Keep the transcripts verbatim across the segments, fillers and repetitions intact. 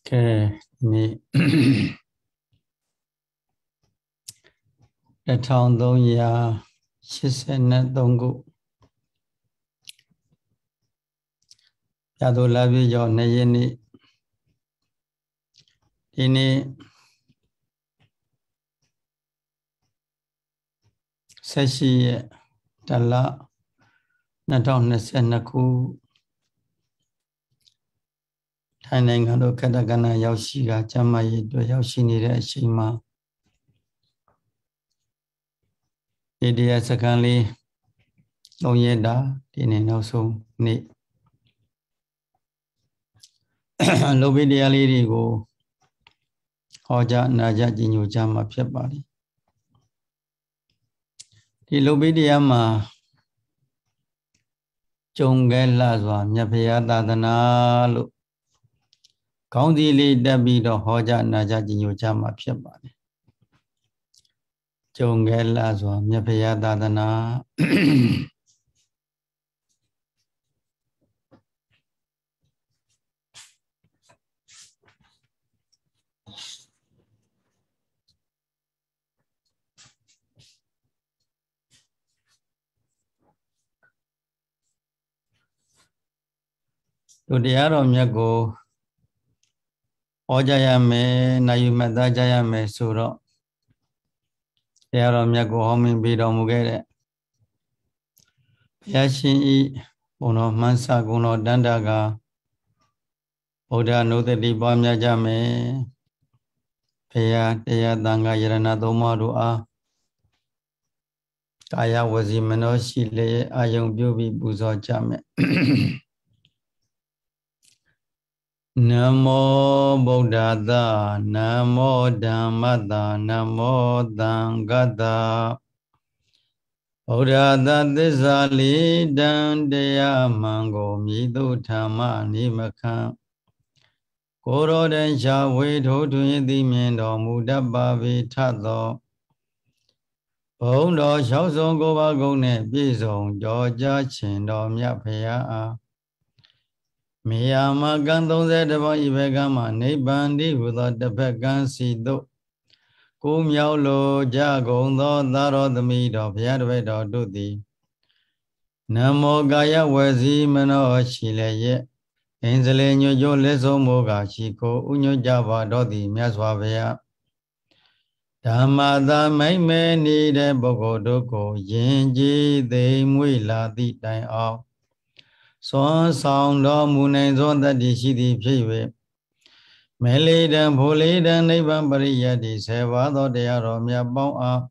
ကဲဒီတစ်ထောင်သုံးရာရှစ်ဆယ်သုံးခုပြာသိုလပြည့်ကျော်နှစ်ရက်နေ့ဒီနေ့ဆက်ရှိရဲ့တလနှစ်ထောင်နှစ်ဆယ်နှစ်ခုထိုင်းနိုင်ငံတို့ကတ္တကနရောက်ရှိကကျမ်းမာရေးအတွက်ရောက်ရှိနေတဲ့အချိန်မှာဒီတရားစခန်းလေးသုံးရက်တာဒီနေ့နောက်ဆုံးနေ့လောဘိတရားလေးတွေကိုဟောကြားနာကြားကြီးညိုကြားမှာဖြစ်ပါတယ်ဒီလောဘိတရားမှာကြုံခဲ့လှစွာမြတ်ဖရာသာသနာလို့ကောင်းစီလေးတက်ပြီးတော့ဟောကြားနာကြားကြီးညိုကြားမှာဖြစ်ပါတယ်ကြုံခဲ့လှစွာမြတ်ဖရာသာသနာတို့တရားတော်မြတ်ကိုဟောကြားရမယ်နိုင်ယူမှတ်သားကြရမယ်ဆိုတော့တရားတော်မြတ်ကိုဟောမင်းပေးတော်မူခဲ့တဲ့ဘုရားရှင်ဤဘုံတော်မှန်စာကုံတော်တန်တာကဗုဒ္ဓနုတ္တိပွားများကြမယ်ဘုရားတရားသံဃာယရဏသုံးပါးတို့အားကာယဝစီမနောရှိလျက်အာယုံပြုပြီးပူဇော်ကြမယ်နမောဗုဒ္ဓသာနမောဓမ္မသာနမောသံဃတာဗုဒ္ဓသာသစ္စာလေးတန်တရားမှန်ကိုမြည်သူဓမ္မနိမခံကိုရောတန်ရှာဝေထိုးထွင်သည်မြင်တော်မူတတ်ပါပေထသောဘုံတော်လျှောက်ဆုံးကိုပါကုန်းနှင့်ပြည့်စုံကြောကြားခြင်းတော်မြတ်ဖရာအားမေယာမကံသုံးဆယ်တပါးဤဘက်ကမှနိဗ္ဗာန်တည်းဟူသောတစ်ဖက်ကံစီသို့ကိုမြောက်လိုကြကုန်သောသာရောသမီးတော်ဘုရားတပည့်တော်တို့သည်နမောကာယဝစီမနောရှိလျက်အင်းစလေညွတ်ကျိုးလက်ဆုံးမောကရှိကိုဥညွတ်ကြပါတော်သည်မြတ်စွာဘုရားဓမ္မသာမိတ်မဲနေတဲ့ပုဂ္ဂိုလ်တို့ကိုယင်ကြည်သိမ်မွေ့လာသည့်တိုင်အောင်စွမ်းဆောင်တော်မူနိုင်သောတတ္တိရှိသည်ဖြစ်၍မေလေတံဖိုလေတံနိဗ္ဗာန်ပရိယတ္တိဆေပါသောတရားတော်မြတ်ပေါင်းအား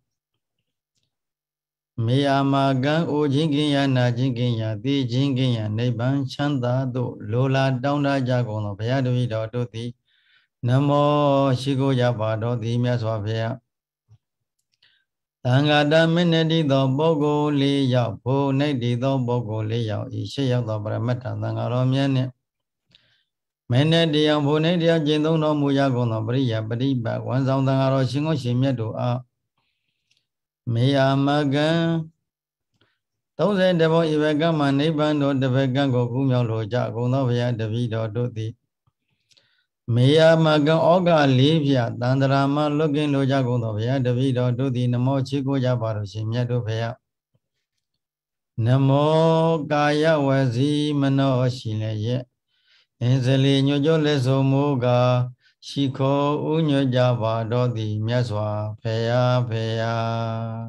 မေယာမာကံအိုခြင်းကင်းရာနာခြင်းကင်းရာသိခြင်းကင်းရာနိဗ္ဗာန်ချမ်းသာသို့လိုလားတောင်းတကြကုန်သောဘုရားတပည့်တော်တို့သည်နမောရှိခိုးကြပါတော်သည်မြတ်စွာဘုရားသံဃာတမင်းတိသောပုဂ္ဂိုလ်လေးယောက်ဘုံနှိတ်တိသောပုဂ္ဂိုလ်လေးယောက်ဤရှစ်ယောက်သောပရမတ္ထသံဃာတော်မြတ်နှင့်မင်းနဲ့တရားဘုံနှိတ်တရားကျင့်သုံးတော်မူကြကုန်သောပရိယပฏิပတ်ဝန်ဆောင်သံဃာတော်ရှင်ကိုရှင်မြတ်တို့အားမေယာမကံသုံးဆယ်တဘောဤဘကမှနိဗ္ဗာန်တော်တစ်ဘကံကိုကူးမြောက်လိုကြကုန်သောဘုရားတပည့်တော်တို့သည်မေယာမကံဩဃလေးဖြတန္တရာမလွတ်ကင်းလိုကြကုန်သောဘုရားတပည့်တော်တို့သည်နမောချီးကိုကြပါလို့ရှင်မြတ်တို့ဘုရားနမောကာယဝစီမနောရှိလျက်အင်းစလီညွတ်ကျိုးလက်ဆုံးမူကားရှိခိုးဥညွတ်ကြပါတော်သည်မြတ်စွာဘုရားဘုရား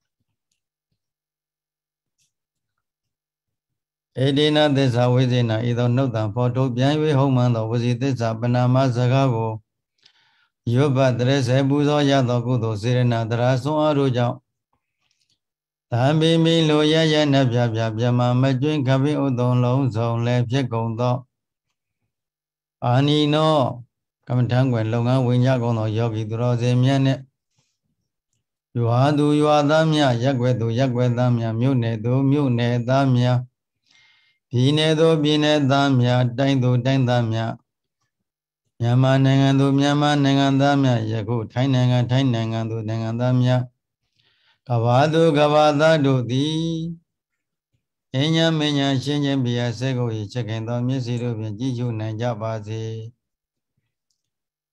ဧဒေနသစ္စာဝိဇေနဤသောနှုတ်တံဖော်ထုတ်ပြန်၍ဟုတ်မှန်သောဝစီသစ္စာပဏာမစကားကိုရွတ်ပတ်တရစေပူဇော်ရသောကုသိုလ်စေရနာတရာဆွန်အားတို့ကြောင့်သံပိမိလိုရရနှပြပြပြမမကျွင်းခပိဥသုံးလုံးစုံလည်းဖြစ်ကုန်သောအာနိနောကမ္မထံကွယ်လုပ်ငန်းဝင်ကြကုန်သောယောဂီသူတော်စင်မြတ်နှင့်ရွာသူရွာသားများရက်ွယ်သူရက်ွယ်သားများမြို့နယ်သူမြို့နယ်သားများပြည်နယ်သူပြည်နယ်သားများတိုင်းသူတိုင်းသားများမြန်မာနိုင်ငံသူမြန်မာနိုင်ငံသားများယခုထိုင်းနိုင်ငံထိုင်းနိုင်ငံသူနိုင်ငံသားများကဘာသူကဘာသားတို့သည်အញ្ញမញ្ញရှင်းချင်းပြရစေကိုချက်ခင်သောမျက်စိတို့ဖြင့်ကြည့်ရှုနိုင်ကြပါစေ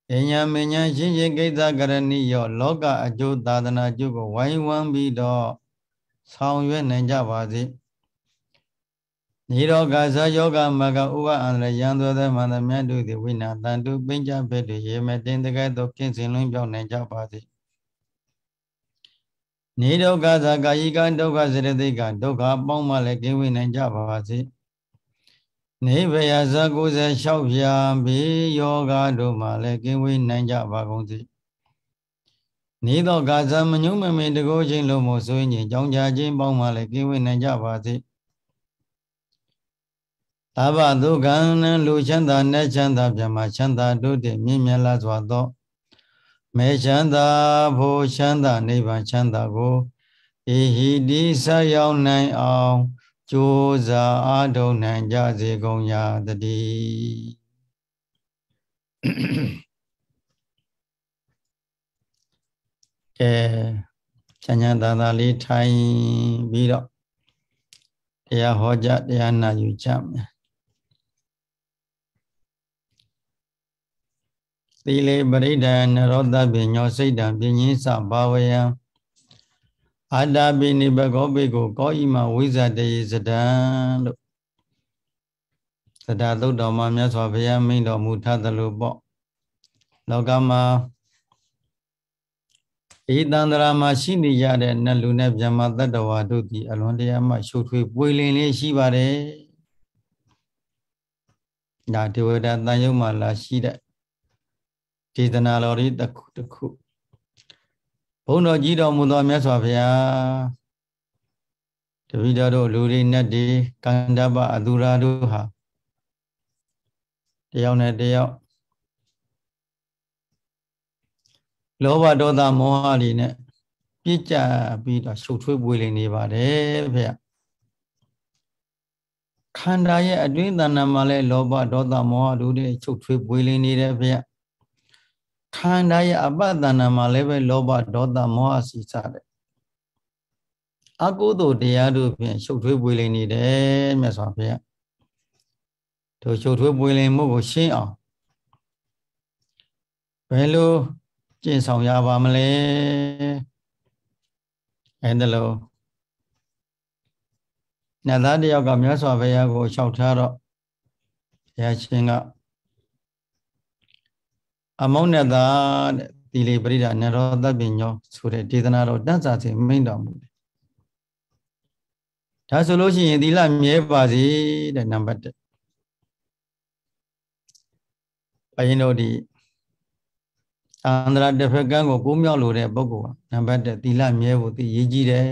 အညာမညာရှင်းရှင်းကိစ္စကရဏီယောလောကအကျိုးသာသနာကျိုးကိုဝိုင်းဝန်းပြီးတော့ဆောင်ရွက်နိုင်ကြပါစေနိရောဂဇယောဂမကဥပအန္တရံသောသမန္တမြတ်တို့သည်ဝိနာတန်တုပိဉ္စဘက်တွေရေမတင်တကဲ့သို့ကင်းစင်လွင်ပြောင်းနိုင်ကြပါစေနိရောဂဇကာယိကဒုက္ခစရတိကဒုက္ခပေါင်းမှလည်းကင်းဝေးနိုင်ကြပါစေနိဗ္ဗယဇကိုယ်စေလျှောက်ပြဘေးယောဂတို့မှလည်းကင်းဝေးနိုင်ကြပါကုန်စေနေသောကာဇမညုမမင်တကိုးချင်းလုံးမို့ဆိုရင်ကြောင်းကြခြင်းပေါင်းမှလည်းကင်းဝေးနိုင်ကြပါစေသဗ္ဗဒုက္ခနလူချမ်းသာနဲ့ချမ်းသာပြမချမ်းသာတို့တည်းမြင့်မြတ်လာစွာသောမေချမ်းသာဖို့ချမ်းသာနိဗ္ဗာန်ချမ်းသာကိုဣဟိတိဆက်ရောက်နိုင်အောင်ကြိုးစားအားထုတ်နိုင်ကြစေကုန်ရာတည်းကဲချမ်းချမ်းသာသာလေးထိုင်ပြီးတော့တရားဟောကြားတရားနာယူကြမယ်သီလေပရိဒံနရောသပညောစိတ်တံပညင်းစဘာဝယံအာတာပိနိဘဂောပိကိုကောဣမဝိဇ္ဇတေယစဒံလို့သဒ္ဒသုတ်တော်မှာမြတ်စွာဘုရားမိန့်တော်မူထားသလိုပေါ့လောကမှာဤတန္တရာမှာရှိနေကြတဲ့နတ်လူနဲ့ဗြဟ္မာတတ္တဝါတို့သည်အလွန်တရာမှရှုပ်ထွေးပွေလင်းလေးရှိပါတယ်ဒါဒေဝတာတန်ယုံမှာလာရှိတဲ့ဒေသနာတော်လေးတစ်ခုတစ်ခုဘုန်းတော်ကြီးတော်မူသောမြတ်စွာဘုရားတပည့်တော်တို့လူတွေနဲ့ဒီကန္တပအသူရာတို့ဟာတယောက်နဲ့တယောက်လောဘဒေါသမောဟတွေနဲ့ပြစ်ကြပြီးတော့ရှုပ်ထွေးပွေလင်းနေပါတယ်ဖေခန္ဓာရဲ့အတွင်းတဏ္ဍာမှာလဲလောဘဒေါသမောဟတို့တွေရှုပ်ထွေးပွေလင်းနေတယ်ဖေခန္ဓာရဲ့အပ္ပတဏ္ဍာမှာလည်းပဲလောဘဒေါသမောဟစီစားတယ်အကုသိုလ်တရားတို့ဖြင့်ရှုပ်ထွေးပွေလင်းနေတယ်မြတ်စွာဘုရားတို့ရှုပ်ထွေးပွေလင်းမှုကိုရှင်းအောင်ဘယ်လိုကျင့်ဆောင်ရပါမလဲအဲဒါလို့နတ်သားတယောက်ကမြတ်စွာဘုရားကိုလျှောက်ထားတော့ဘုရားရှင်ကအမောင်းနဲ့သာတဲ့သီလေပရိဒနရောသပ္ပညောဆိုတဲ့ဒေသနာတော်တန်စာစီမိန့်တော်မူတယ်ဒါဆိုလို့ရှိရင်သီလမြဲပါစေတဲ့နံပါတ်တစ်ဘုရင်တို့ဒီအန္တရာတစ်ဖက်ကန်းကိုကိုးမြောက်လို့တဲ့ပုဂ္ဂိုလ်ကနံပါတ်တစ်သီလမြဲဖို့သိရည်ကြီးတယ်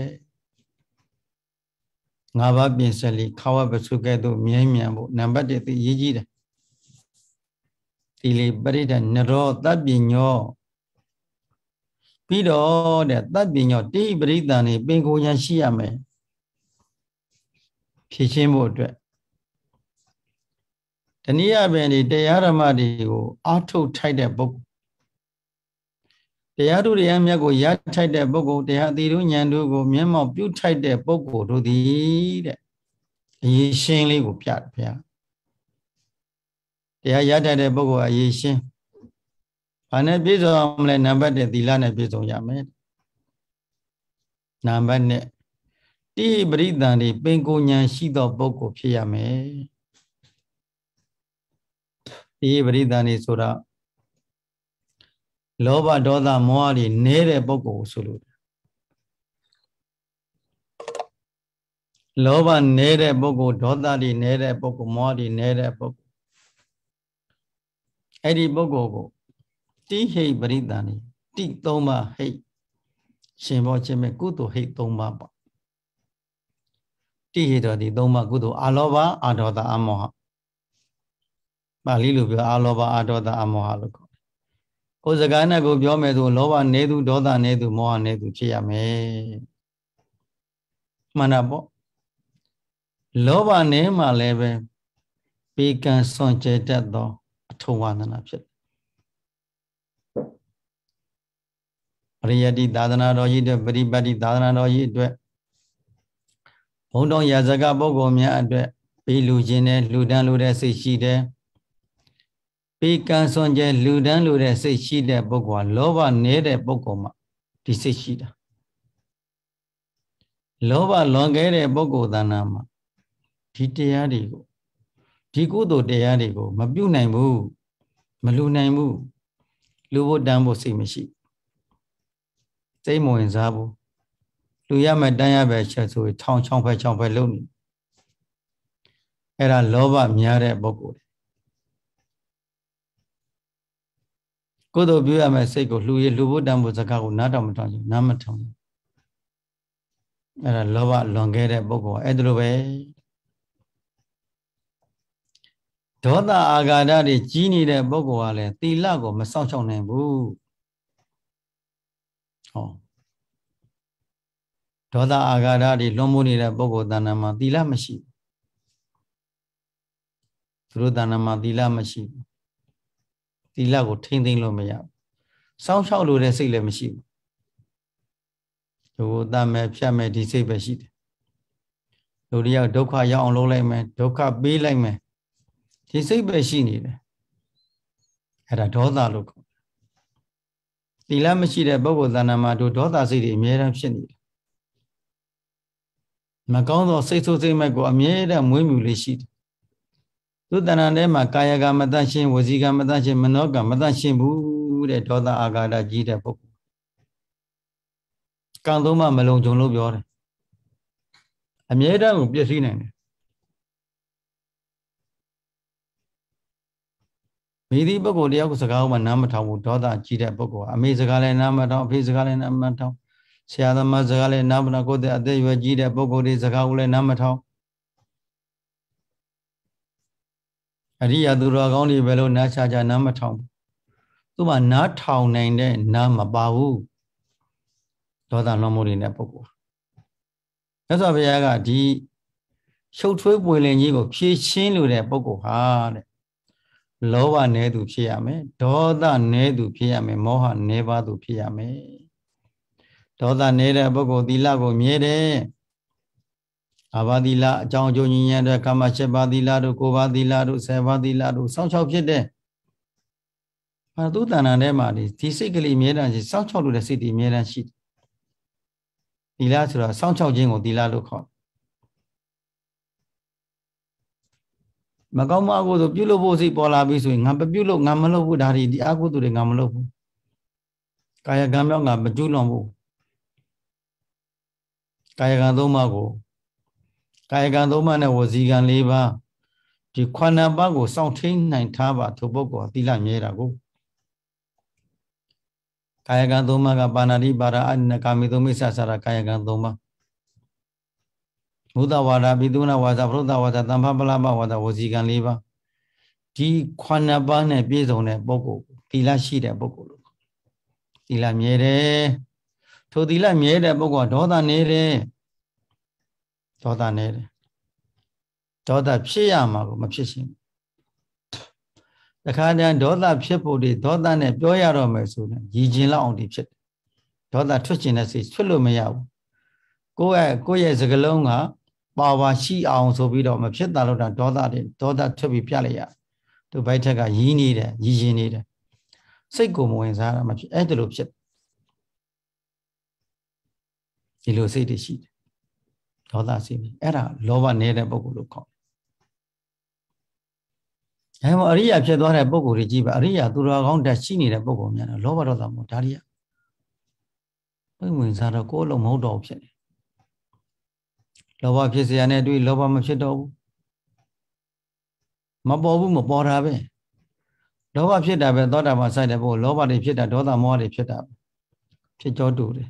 ငါးပါးပြင်ဆက်လီခါဝပစုကဲ့သို့မြဲမြံဖို့နံပါတ်တစ်သိရည်ကြီးတယ်သီလေပရိဒနရောသပ္ပညောပြီးတော့တဲ့သပ္ပညောတိပရိသန်နေပင်ကိုရန်ရှိရမယ်ဖြည့်ချင်းဖို့အတွက်တနည်းအားဖြင့်ဒီတရားဓမ္မတွေကိုအာထုတ်ထိုက်တဲ့ပုဂ္ဂိုလ်တရားတို့တရားမြတ်ကိုရထိုက်တဲ့ပုဂ္ဂိုလ်တရားသီတို့ဉာဏ်တို့ကိုမျက်မှောက်ပြုထိုက်တဲ့ပုဂ္ဂိုလ်တို့သည်တဲ့အရေးရှင်းလေးကိုပြတယ်ဗျာတရားရထိုက်တဲ့ပုဂ္ဂိုလ်အရေးရှင်းဘာနဲ့ပြည့်စုံအောင်မလဲနံပါတ်တစ်သီလနဲ့ပြည့်စုံရမယ်နံပါတ်နှစ်တိပရိသန်ဒီပင်ကိုဉာဏ်ရှိသောပုဂ္ဂိုလ်ဖြစ်ရမယ်တိပရိသန်ဒီဆိုတာလောဘဒေါသမောဟတွေနည်းတဲ့ပုဂ္ဂိုလ်ဆိုလို့လောဘနည်းတဲ့ပုဂ္ဂိုလ်ဒေါသတွေနည်းတဲ့ပုဂ္ဂိုလ်မောဟတွေနည်းတဲ့ပုဂ္ဂိုလ်အဲ့ဒီပုဂ္ဂိုလ်ကိုတိဟိပရိသန်ဒီတိသုံးပါဟိရှင်ဘောချင်းမဲ့ကုသိုလ်ဟိသုံးပါပေါ့တိဟိတော်ဒီသုံးပါကုသိုလ်အာလောဘအာဒေါသအမောဟပါဠိလိုပြောအာလောဘအာဒေါသအမောဟလို့ခေါ်ကိုယ်စကားနဲ့ကိုပြောမယ်ဆိုလောဘနေသူဒေါသနေသူမောဟနေသူဖြစ်ရမယ်မှန်တာပေါ့လောဘနေမှလည်းပဲပေကံစွန့်ကြဲတတ်သောအထုံဝါဒနာဖြစ်ပရိယတိသာသနာတော်ကြီးအတွက်ပရိပတ်တိသာသနာတော်ကြီးအတွက်ဘုံတော်ရာဇကပုဂ္ဂိုလ်များအတွက်ပေးလူခြင်းနဲ့လူတန်းလူတဲ့စိတ်ရှိတယ်ပပေကံစွန်ကျလူတန်းလူတဲ့စိတ်ရှိတဲ့ပုဂ္ဂိုလ်ကလောဘနေတဲ့ပုဂ္ဂိုလ်မှာဒီစိတ်ရှိတာလောဘလွန်ကဲတဲ့ပုဂ္ဂိုလ်တဏ္ဍာမှာဒီတရားတွေကိုဒီကုသိုလ်တရားတွေကိုမပြုနိုင်ဘူးမလူနိုင်ဘူးလူဖို့တန်းဖို့စိတ်မရှိစိတ်မဝင်စားဘူးလူရမယ်တန်းရပဲချက်ဆိုထောင်ချောင်းဖက်ချောင်းဖက်လုံးနေအဲ့ဒါလောဘများတဲ့ပုဂ္ဂိုလ်ကုသိုလ်ပြုရမယ်စိတ်ကိုလှူရလှူဖို့တန်းဖို့စကားကိုနားတော်မထောင်ချင်နားမထောင်အဲ့ဒါလောဘလွန်ခဲ့တဲ့ပုဂ္ဂိုလ်အဲ့ဒါလိုပဲဒေါသအာဃာတတွေကြီးနေတဲ့ပုဂ္ဂိုလ်ကလည်းသီလကိုမစောင့်ရှောက်နိုင်ဘူးဟောဒေါသအာဃာတတွေလွန်မိုးနေတဲ့ပုဂ္ဂိုလ်တဏ္ဍာမှာသီလမရှိဘူးသူတို့တဏ္ဍာမှာသီလမရှိဘူးသီလကိုထိမ့်သိမ့်လို့မရဘူးစောင့်ရှောက်လို့တဲ့စိတ်လည်းမရှိဘူးဒုက္ခတမဲ့ဖြတ်မဲ့ဒီစိတ်ပဲရှိတယ်လူတယောက်ဒုက္ခရောက်အောင်လုပ်လိုက်မယ်ဒုက္ခပေးလိုက်မယ်ဒီစိတ်ပဲရှိနေတယ်အဲ့ဒါဒေါသလို့ခေါ်သီလမရှိတဲ့ပုဂ္ဂိုလ်တဏ္ဍာမှာတို့ဒေါသစိတ်တွေအမြဲတမ်းဖြစ်နေတယ်မကောင်းသောစိတ်ဆိုးစိတ်မဲ့ကိုအမြဲတမ်းမွေးမြူလေးရှိတယ်သူတဏ္ဍာထဲမှာကာယကမတတ်ရှင်းဝစီကမတတ်ရှင်းမနောကမတတ်ရှင်းဘူးတဲ့ဒေါသအာဃာတကြီးတဲ့ပုဂ္ဂိုလ်ကံသုံးပါမလုံးကြုံလို့ပြောတယ်အမြဲတမ်းကိုပြည့်စည်နိုင်တယ်မိသည့်ပုဂ္ဂိုလ်တယောက်ကိုစကားမှနားမထောင်ဘူးဒေါသကြီးတဲ့ပုဂ္ဂိုလ်အမေစကားလည်းနားမထောင်အဖေစကားလည်းနားမထောင်ဆရာသမားစကားလည်းနားမထောင်ကိုယ်တဲ့အသက်အရွယ်ကြီးတဲ့ပုဂ္ဂိုလ်တွေစကားကိုလည်းနားမထောင်အရိယာသူတော်ကောင်းတွေပဲလို့နားချကြနားမထောင်သူမှနားထောင်နိုင်တဲ့နားမပါဘူးဒေါသလွန်မှုတွေနဲ့ပုဂ္ဂိုလ်မြတ်စွာဘုရားကဒီရှုပ်ထွေးပွေလင်ကြီးကိုဖြည့်ရှင်းလို့တဲ့ပုဂ္ဂိုလ်ဟာတဲ့လောဘနည်းသူဖြစ်ရမယ်ဒေါသနည်းသူဖြစ်ရမယ်မောဟနည်းပါသူဖြစ်ရမယ်ဒေါသနည်းတဲ့ပုဂ္ဂိုလ်သီလကိုမြဲတယ်အာဘာသီလအကြောင်းအကျိုးညီညွတ်တဲ့ကာမ၈ပါးသီလတို့၉ပါးသီလတို့၁၀ပါးသီလတို့စောင့်ရှောက်ဖြစ်တဲ့အဲသူတဏ္ဍာထဲမှာဒီစိတ်ကလေးမြဲတမ်းရှိစောင့်ရှောက်လို့တဲ့စိတ်တွေမြဲတမ်းရှိသီလဆိုတော့စောင့်ရှောက်ခြင်းကိုသီလလို့ခေါ်မကောင်းမအကုသို့ပြုလို့ဖို့စိတ်ပေါ်လာပြီဆိုရင်ငါမပြုလို့ငါမလုပ်ဘူးဒါဒီဒီအကုသို့တွေငါမလုပ်ဘူးကာယကံမြောက်ငါမကျူးလွန်ဘူးကာယကံသုံးပါးကိုကာယကံသုံးပါးနဲ့ဝစီကံ၄ပါးဒီခန္ဓာပါးကိုစောင့်ထိန်နိုင်ထားပါသူပုဂ္ဂိုလ်သီလမြဲတာကိုကာယကံသုံးပါးကပါဏာတိပါဒအနိကာမိသုံးမိစ္ဆာစာရကာယကံသုံးပါးဘုဒ္ဓဝါဒပိသုနာဝါစာပရုဒ္ဓဝါစာတမ္ဖပလပဝါစာဝစီကံ၄ပါးဒီခန္ဓာပါးနဲ့ပြည့်စုံတဲ့ပုဂ္ဂိုလ်သီလရှိတဲ့ပုဂ္ဂိုလ်လို့သီလမြဲတယ်ထိုသီလမြဲတဲ့ပုဂ္ဂိုလ်ကဒေါသနေတယ်ဒေါသနေတယ်ဒေါသဖြစ်ရမှာကိုမဖြစ်ရှင်တခါတည်းဒေါသဖြစ်ဖို့ဒီဒေါသနဲ့ပြောရတော့မယ်ဆိုရင်ရည်ကျင်လောက်အောင်ဒီဖြစ်တယ်ဒေါသထွက်ကျင်တဲ့စိတ်ထွက်လို့မရဘူးကိုယ့်ရဲ့ကိုယ့်ရဲ့စကလုံးကပါဝါရှိအောင်ဆိုပြီးတော့မဖြစ်တာလို့တာဒေါသတွေဒေါသထွက်ပြီးပြလိုက်ရသူဘိုက်ထက်ကရည်နေတယ်ရည်ရင်နေတယ်စိတ်ကိုမဝင်စားတာမဖြစ်အဲ့ဒါလိုဖြစ်ဒီလိုစိတ်တွေရှိတယ်ဒေါသစိတ်အဲ့ဒါလောဘနေတဲ့ပုဂ္ဂိုလ်လို့ခေါ်တယ်အဲမှာအရိယာဖြစ်သွားတဲ့ပုဂ္ဂိုလ်တွေကြီးပါအရိယာသူတော်ကောင်းတက်ရှိနေတဲ့ပုဂ္ဂိုလ်များတော့လောဘဒေါသမို့ဒါတွေကပိတ်ဝင်စားတော့ကိုယ်လုံးမဟုတ်တော့ဖြစ်နေလောဘဖြစ်เสียနဲ့တွေ့လောဘမဖြစ်တော့ဘူးမပေါ်ဘူးမပေါ်တာပဲလောဘဖြစ်တာပဲသောတာပန်ဆိုင်တဲ့ပုဂ္ဂိုလ်လောဘတွေဖြစ်တာဒေါသမောဟတွေဖြစ်တာဖြစ်ကြောတူတယ်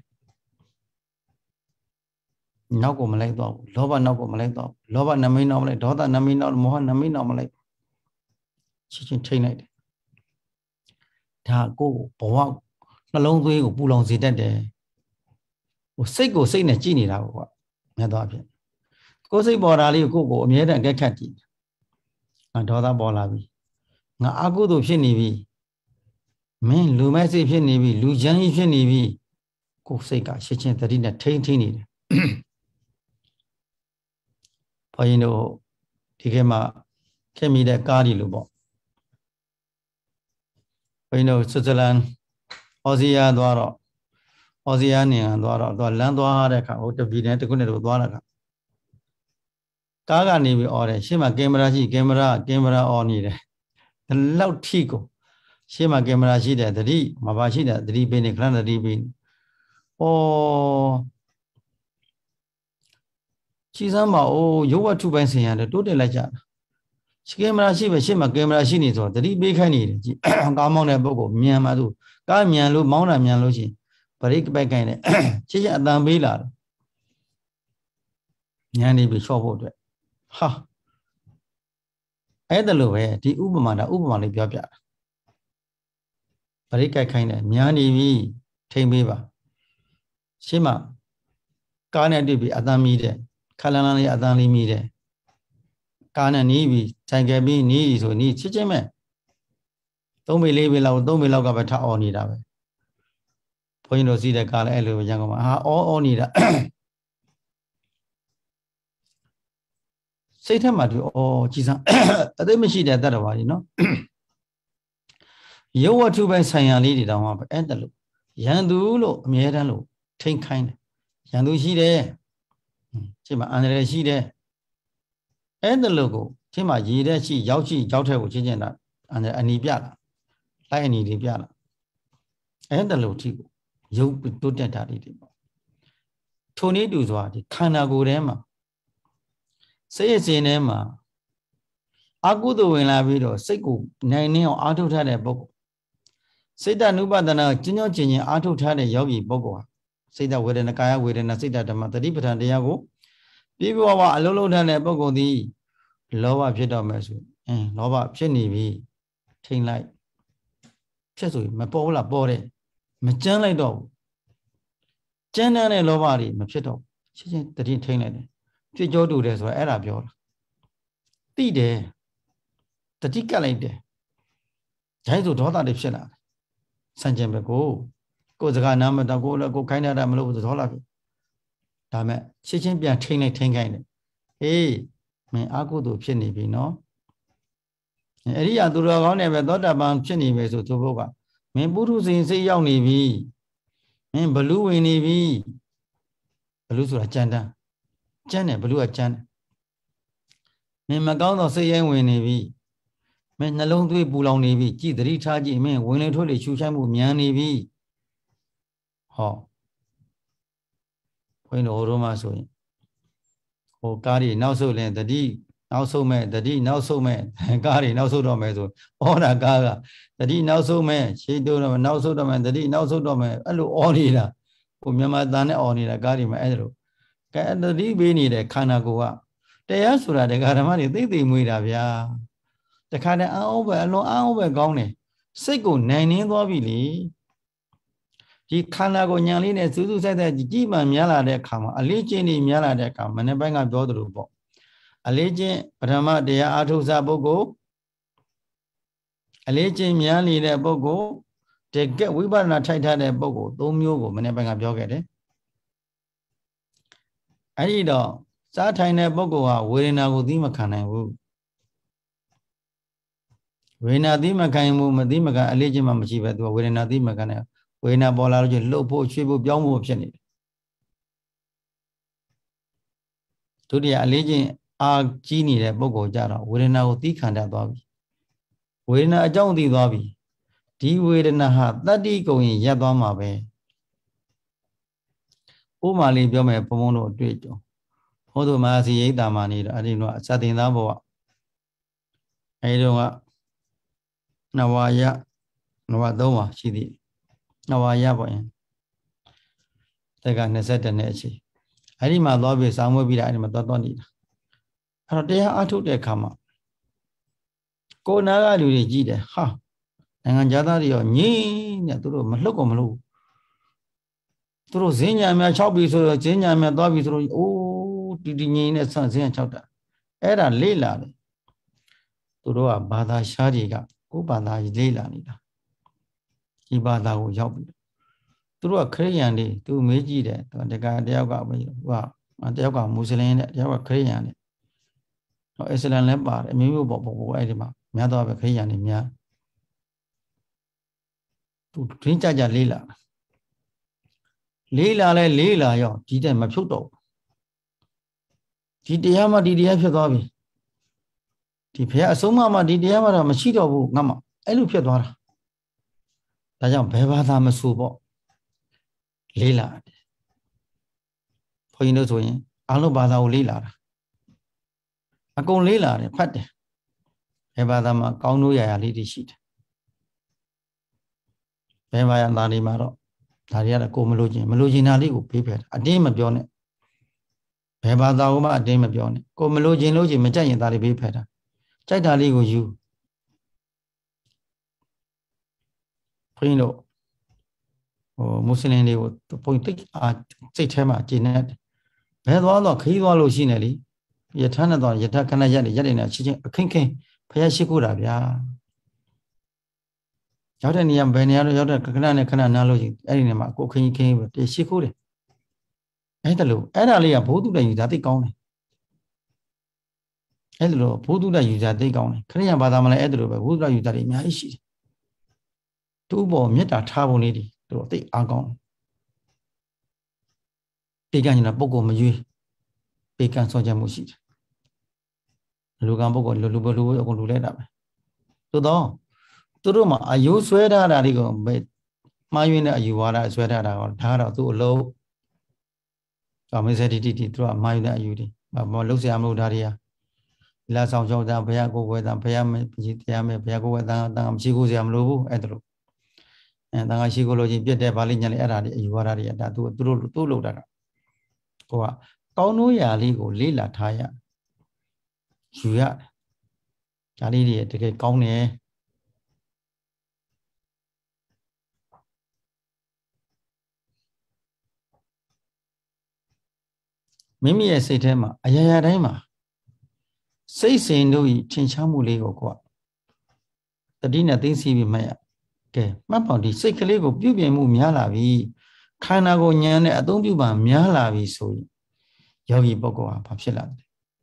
နောက်ကိုမလိုက်တော့ဘူးလောဘနောက်ကိုမလိုက်တော့ဘူးလောဘနမိတ်နောက်မလိုက်ဒေါသနမိတ်နောက်မောဟနမိတ်နောက်မလိုက်ချင်းချင်းထိတ်လိုက်တယ်ဒါကိုဘဝနှလုံးသွေးကိုပူလောင်စေတတ်တယ်ဟိုစိတ်ကိုစိတ်နဲ့ကြည်နေတာကွာမြတ်သွားဖြစ်ကိုယ်စိတ်ပေါ်တာလေးကိုကိုယ်ကိုအမြဲတမ်းကြက်ခတ်ကြည့်ငါဒေါသပေါ်လာပြီငါအကုသို့ဖြစ်နေပြီမင်းလူမဲ့စိတ်ဖြစ်နေပြီလူချမ်းကြီးဖြစ်နေပြီကိုယ်စိတ်ကရှင်းချင်းတတိနဲ့ထိမ့်ထိမ့်နေတယ်ဘုန်းကြီးတို့ဒီခေတ်မှာခင်မိတဲ့ကားဒီလိုပေါ့ဘုန်းကြီးတို့ဆွစ်ဇာလန်ဩစတြေးလျသွားတော့ဩစတြေးလျနေသွားတော့သူလမ်းသွားတဲ့အခါဟိုတပြည်နဲ့တခုနဲ့တို့သွားတဲ့အခါကားကနေပြီးអော်တယ်ရှေ့မှာကင်မရာရှိကင်မရာကင်မရာអော်နေတယ်ဒီလောက်ထိကိုရှေ့မှာကင်မရာရှိတယ်သတိမပါရှိတယ်သတိပေးနေခဏသတိပေးဩကြည်စမ်းပါအိုးရုပ်ဝတ္ထုပိုင်းဆင်ရတယ်တိုးတက်လိုက်ကြတာကင်မရာရှိပဲရှေ့မှာကင်မရာရှိနေဆိုသတိပေးခိုင်းနေတယ်ကြည်ကားမောင်းတဲ့ပုဂ္ဂိုလ်မြန်မှသူကားမြန်လို့မောင်းတာမြန်လို့ရှိရင်ဘရိတ်ပိုက်ခိုင်းတယ်ချစ်ချအတန်ပေးလာတယ်ညံနေပြီလျှော့ဖို့အတွက်ဟာအဲ့ဒါလိုပဲဒီဥပမာဒါဥပမာလေးပြောပြတာဗရိတ်ကြိုက်ခိုင်းတယ်ညာနေပြီထိမ့်ပေးပါရှင်းမကားနဲ့တွေ့ပြီအတန်မီးတယ်ခလန်းလန်းလေးအတန်လေးမီးတယ်ကားနဲ့နီးပြီဆိုင်ကယ်ပြီးနီးဆိုနီးချစ်ချင်းမဲ့သုံးပေလေးပေလောက်သုံးပေလောက်ကပဲထအော်နေတာပဲဘုန်းကြီးတို့စီးတဲ့ကားလည်းအဲ့လိုပဲရန်ကုန်မှာဟာအော်အော်နေတာစိတ်ထက်မှာဒီအော်ကြည်စမ်းအသိမရှိတဲ့တတ်တော်ပါကြီးနော်ရုပ်ဝတ္ထုပိုင်းဆိုင်ရာလေးတွေတောင်မှအဲ့တလို့ရန်သူလို့အမြဲတမ်းလို့ထိန်ခိုင်းတယ်ရန်သူရှိတယ်ချိန်မှာအန္တရာယ်ရှိတယ်အဲ့တလို့ကိုချိန်မှာရည်တဲ့ရှိရောက်ရှိရောက်တဲ့ကိုချင်းချင်းတာအန္တရာယ်အနီပြလာလိုက်အနီတွေပြလာအဲ့တလို့ထိကိုရုပ်တိုးတက်တာလေးတွေပေါ့ထိုနည်းတူစွာဒီခန္ဓာကိုယ်ထဲမှာစိတ်အစဉ်ထဲမှာအကုသိုလ်ဝင်လာပြီးတော့စိတ်ကိုနိုင်နေအောင်အားထုတ်ထားတဲ့ပုဂ္ဂိုလ်စိတ်တ ानु ပဒနာကျဉ်းကျဉ်းချင်းအားထုတ်ထားတဲ့ယောဂီပုဂ္ဂိုလ်ဟာစိတ်တဝေဒနာကာယဝေဒနာစိတ်တဓမ္မတတိပဋ္ဌာန်တရားကိုပြည့်ပြည့်ဝဝအလုံးလုံးထားတဲ့ပုဂ္ဂိုလ်သည်လောဘဖြစ်တော့မယ်ဆိုအင်းလောဘဖြစ်နေပြီထိန်လိုက်ဖြစ်ဆိုရင်မပေါ်ဘူးလားပေါ်တယ်မကြမ်းလိုက်တော့ဘူးကြမ်းတဲ့လောဘတွေမဖြစ်တော့ချင်းချင်းတတိထိန်လိုက်တယ်ဖြစ်ကြောတူတယ်ဆိုတော့အဲ့ဒါပြောတာတိတယ်တတိကတ်လိုက်တယ်ဒါဆိုဒေါသတွေဖြစ်လာတယ်စံကျင်ဘက်ကိုကိုယ်စကားနားမတော့ကိုယ်လည်းကိုယ်ခိုင်းတာမလို့ဒေါသဖြစ်ဒါမဲ့ချင်းချင်းပြန်ထိန်လိုက်ထိန်ခိုင်းတယ်ဟေးမင်းအကုသိုလ်ဖြစ်နေပြီနော်အရိယာသူတော်ကောင်းနဲ့ပဲသောတာပန်ဖြစ်နေပြီဆိုသူဘုကမင်းပုထုဇဉ်စိတ်ရောက်နေပြီမင်းဘလူဝင်နေပြီဘလူဆိုတာကြံတန်းကျမ်းတယ်ဘလူကကျမ်းတယ်မင်းမကောင်းသောစိတ်ရိုင်းဝင်နေပြီမင်းနှလုံးသွေးပူလောင်နေပြီကြည်သတိထားကြည့်မင်းဝင်လေထွက်လေရှူရှိုက်မှုမြန်နေပြီဟောဘုန်းတော်တို့မှဆိုရင်ဟိုကားတွေနောက်ဆုတ်ရင်တတိနောက်ဆုတ်မဲ့တတိနောက်ဆုတ်မဲ့ကားတွေနောက်ဆုတ်တော့မယ်ဆိုဩတာကားကတတိနောက်ဆုတ်မဲ့ရှေးတိုးတော့နောက်ဆုတ်တော့မယ်တတိနောက်ဆုတ်တော့မယ်အဲ့လိုဩနေတာဟိုမြန်မာသားနဲ့ဩနေတာကားတွေမှာအဲ့လိုကဲတတိပေးနေတဲ့ခန္ဓာကိုယ်ကတရားဆိုတာတရားဓမ္မတွေသိသိမွေးတာဗျာတခါတည်းအအောင်ပဲအလွန်အအောင်ပဲကောင်းတယ်စိတ်ကိုနိုင်နှင်းသွားပြီလေဒီခန္ဓာကိုညံလေးနဲ့စူးစူးဆိုင်ဆိုင်ကြည်မှန်များလာတဲ့အခါမှာအလေးကျင့်နေများလာတဲ့အခါမနေ့ပိုင်းကပြောသလိုပေါ့အလေးကျင့်ပထမတရားအာထုစာပုဂ္ဂိုလ်အလေးကျင့်များနေတဲ့ပုဂ္ဂိုလ်တကယ်ဝိပဿနာထိုက်ထားတဲ့ပုဂ္ဂိုလ်သုံးမျိုးကိုမနေ့ပိုင်းကပြောခဲ့တယ်အဲ့ဒီတော့စားထိုင်တဲ့ပုဂ္ဂိုလ်ဟာဝေဒနာကိုသိမခံနိုင်ဘူးဝေဒနာသိမခံဘူးမသိမခံအလေးချင်းမှမရှိပဲသူကဝေဒနာသိမခံနိုင်ဝေဒနာပေါ်လာလို့ကျလှုပ်ဖို့ရွှေ့ဖို့ပြောင်းဖို့ဖြစ်နေတယ်ဒုတိယအလေးချင်းအာကြီးနေတဲ့ပုဂ္ဂိုလ်ကြတော့ဝေဒနာကိုသိခံတတ်သွားပြီဝေဒနာအကြောင်းသိသွားပြီဒီဝေဒနာဟာတတ္တိကုန်ရင်ရပ်သွားမှာပဲဥမာလေးပြောမယ်ဘုံဘုံတို့အတွေ့အကြုံဟောသူမဟာစီရိတ်တာမာနေတော့အဲ့ဒီတော့အစတင်သားဘဝအဲ့ဒီတော့ကနဝါယနဝသုံးပါရှိသည်နဝါယပေါ့ရင်တက်ကနှစ်ဆက်တနှစ်အချိန်အဲ့ဒီမှာသွားပြီးစောင်းမွေးပြီးတာအဲ့ဒီမှာသွားသွားနေတာအဲ့တော့တရားအထုတ်တဲ့အခါမှာကိုနာကလူတွေကြည့်တယ်ဟာနိုင်ငံသားတွေရောငင်းနဲ့သူတို့မလှုပ်ကုန်မလို့သူတို့ဈဉ္ညာများ၆ပြီဆိုတော့ဈဉ္ညာများသွားပြီဆိုတော့အိုးတီတီငင်းနဲ့ဆန့်ဈဉ္ညာ၆တာအဲ့ဒါလေးလာတယ်သူတို့ကဘာသာရှားတွေကကိုယ်ဘာသာကြီးလေးလာနေတာဒီဘာသာကိုရောက်ပြီသူတို့ကခရိယန်တွေသူမေးကြည့်တယ်တကတယောက်ကမေးဟိုကတယောက်ကမွတ်စလင်တဲ့တယောက်ကခရိယန်တဲ့ဟောအစ္စလမ်လည်းပါတယ်အမျိုးမျိုးပေါ့ပေါ့အဲ့ဒီမှာများတော့ပဲခရိယန်တွေများသူဒင်းကြကြလေးလာလေးလာလဲလေးလာရောဒီတဲ့မဖြုတ်တော့ဒီတရားမှဒီတရားဖြစ်သွားပြီဒီဘုရားအဆုံးအမဒီတရားမှတော့မရှိတော့ဘူးငါမှအဲ့လိုဖြစ်သွားတာဒါကြောင့်ဘယ်ဘာသာမဆိုပေါ့လေးလာတယ်ဘုန်းကြီးတို့ဆိုရင်အားလုံးဘာသာကိုလေးလာတာအကုန်လေးလာတယ်ဖတ်တယ်ဘယ်ဘာသာမှာကောင်းလို့ရရလေးတွေရှိတယ်ဘယ်ဘာသာတွေမှာတော့ဒါတွေကတော့ကိုမလို့ချင်းမလို့ချင်းတာလေးကိုပေးဖယ်တာအတင်းမပြောနဲ့ဘယ်ဘာသာကိုမှအတင်းမပြောနဲ့ကိုမလို့ချင်းလို့ချင်းမကြိုက်ရင်ဒါလေးပေးဖယ်တာကြိုက်တာလေးကိုယူဘုန်းကြီးတို့ဟိုမွတ်စလင်တွေကိုဘုန်းကြီးတိတ်အားစိတ်ထဲမှာကျဉ်နေတယ်ဘယ်သွားတော့ခရီးသွားလို့ရှိနေလေယထာနဲ့တော့ယထာခဏရက်နေရက်နေချင်းချင်းအခင်းခင်းဖျားရှိခိုးတာဗျာရောက်တဲ့နေရာဘယ်နေရာတော့ရောက်တဲ့ခဏနဲ့ခဏနားလို့ရှိအဲ့ဒီနေရာမှာကိုခင်းခင်းပဲတရှိခိုးတယ်အဲ့ဒါလို့အဲ့ဒါလေးကဘိုးတုတ္တယူတာသိကောင်းတယ်အဲ့ဒါလို့ဘိုးတုတ္တယူတာသိကောင်းတယ်ခရိယဘာသာမှာလည်းအဲ့ဒါလို့ပဲဘိုးတုတ္တယူတာတွေအများကြီးရှိတယ်သူ့ဘောမေတ္တာထားပုံလေးတွေသူသိအားကောင်းတယ်တေကညာပုဂ္ဂိုလ်မရွေးပေကံစောကြမှုရှိတယ်လူကံပုဂ္ဂိုလ်လူလူလူအကုန်လူလဲတာပဲသို့တော့သူတို့မှာအယုဆွဲထားတာတွေကိုမှားယွင်းတဲ့အယူဝါဒဆွဲထားတာတော့ဒါကတော့သူ့အလုံးကာမေစတိတိသူတို့ကမှားယွင်းတဲ့အယူတွေမလှုပ်ရှားမလို့ဒါတွေကလာဆောင်ကြောက်တာဘုရားကိုယ်ဝဲတာဘုရားမကြီးတရားမဲ့ဘုရားကိုယ်ဝဲတာတန်မရှိကိုစရာမလိုဘူးအဲ့ဒါလို့အဲတန်ခါရှိကိုလို့ချင်းပြတ်တဲ့ဗာလိညာလေးအဲ့ဒါတွေအယူဝါဒတွေကဒါသူသူတို့သူ့လို့တာဟိုကကောင်းနိုးရာလေးကိုလေးလာထားရယူရတယ်ဒါလေးတွေတကယ်ကောင်းတယ်မိမိရဲ့စိတ်ထဲမှာအရာရာတိုင်းမှာစိတ်စဉ်တို့ဤထင်ရှားမှုလေးကိုကွာတတိနဲ့သိသိပြီးမှတ်ရကဲမှတ်ပေါင်းဒီစိတ်ကလေးကိုပြုပြင်မှုများလာပြီခန္ဓာကိုဉာဏ်နဲ့အသုံးပြုပါများလာပြီဆိုရင်ယောဂီပုဂ္ဂိုလ်ဟာဘာဖြစ်လာလဲ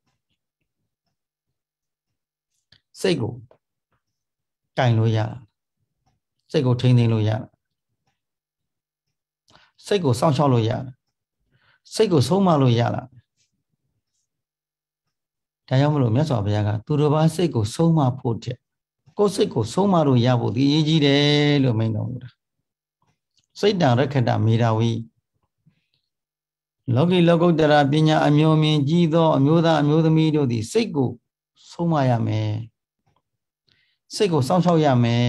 စိတ်ကိုကင်လို့ရတာစိတ်ကိုထိန်းသိမ်းလို့ရတာစိတ်ကိုစောင့်ရှောက်လို့ရတာစိတ်ကိုဆုံးမလို့ရတာဒါကြောင့်မလို့မြတ်စွာဘုရားကသူတော်ဘာစိတ်ကိုဆုံးမဖို့တဲ့ကိုယ်စိတ်ကိုဆုံးမလို့ရဖို့ဒီအရေးကြီးတယ်လို့မိန့်တော်မူတာစိတ်တံရခတမေဓာဝီလောကီလောကုတ္တရာပညာအမျိုးမြင်ကြီးသောအမျိုးသားအမျိုးသမီးတို့သည်စိတ်ကိုဆုံးမရမယ်စိတ်ကိုစောင့်ရှောက်ရမယ်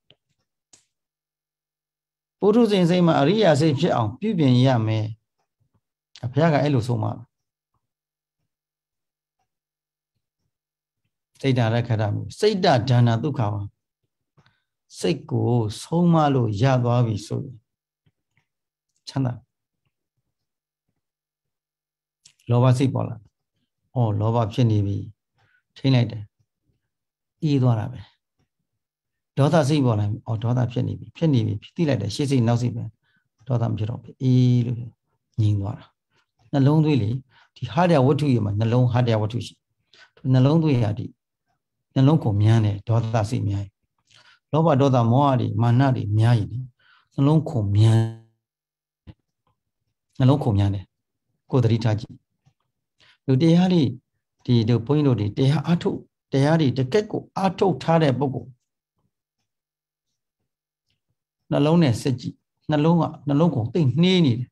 ပုထုဇဉ်စိတ်မှာအရိယာစိတ်ဖြစ်အောင်ပြုပြင်ရမယ်ဘုရားကအဲ့လိုဆုံးမစိတ်ဓာရခတမျိုးစိတ်ဓာဒါနာဒုက္ခပါစိတ်ကိုဆုံးမလို့ရသွားပြီဆိုရင်ချမ်းသာလောဘစိတ်ပေါ်လာဩလောဘဖြစ်နေပြီထိလိုက်တယ်အေးသွားတာပဲဒေါသစိတ်ပေါ်လာပြီဩဒေါသဖြစ်နေပြီဖြစ်နေပြီသိလိုက်တယ်ရှေ့စိတ်နောက်စိတ်ပဲဒေါသမဖြစ်တော့ပြီအေးလို့ငြိမ်သွားတာနှလုံးသွေးလေဒီဟာရဝတ္ထုရမှာနှလုံးဟာရဝတ္ထုရှိနှလုံးသွေးဟာဒီနှလုံးကိုမြန်းတယ်ဒေါသစိတ်များလောဘဒေါသမောဟတွေမာနတွေများရင်နှလုံးကိုမြန်းနှလုံးကိုမြန်းတယ်ကိုယ်တတိထားကြည့်လူတရားလေးဒီတို့ဘုန်းကြီးတို့ဒီတရားအထုတ်တရားတွေတကက်ကိုအထုတ်ထားတဲ့ပုဂ္ဂိုလ်နှလုံးနဲ့စစ်ကြည့်နှလုံးကနှလုံးကိုတိတ်နှေးနေတယ်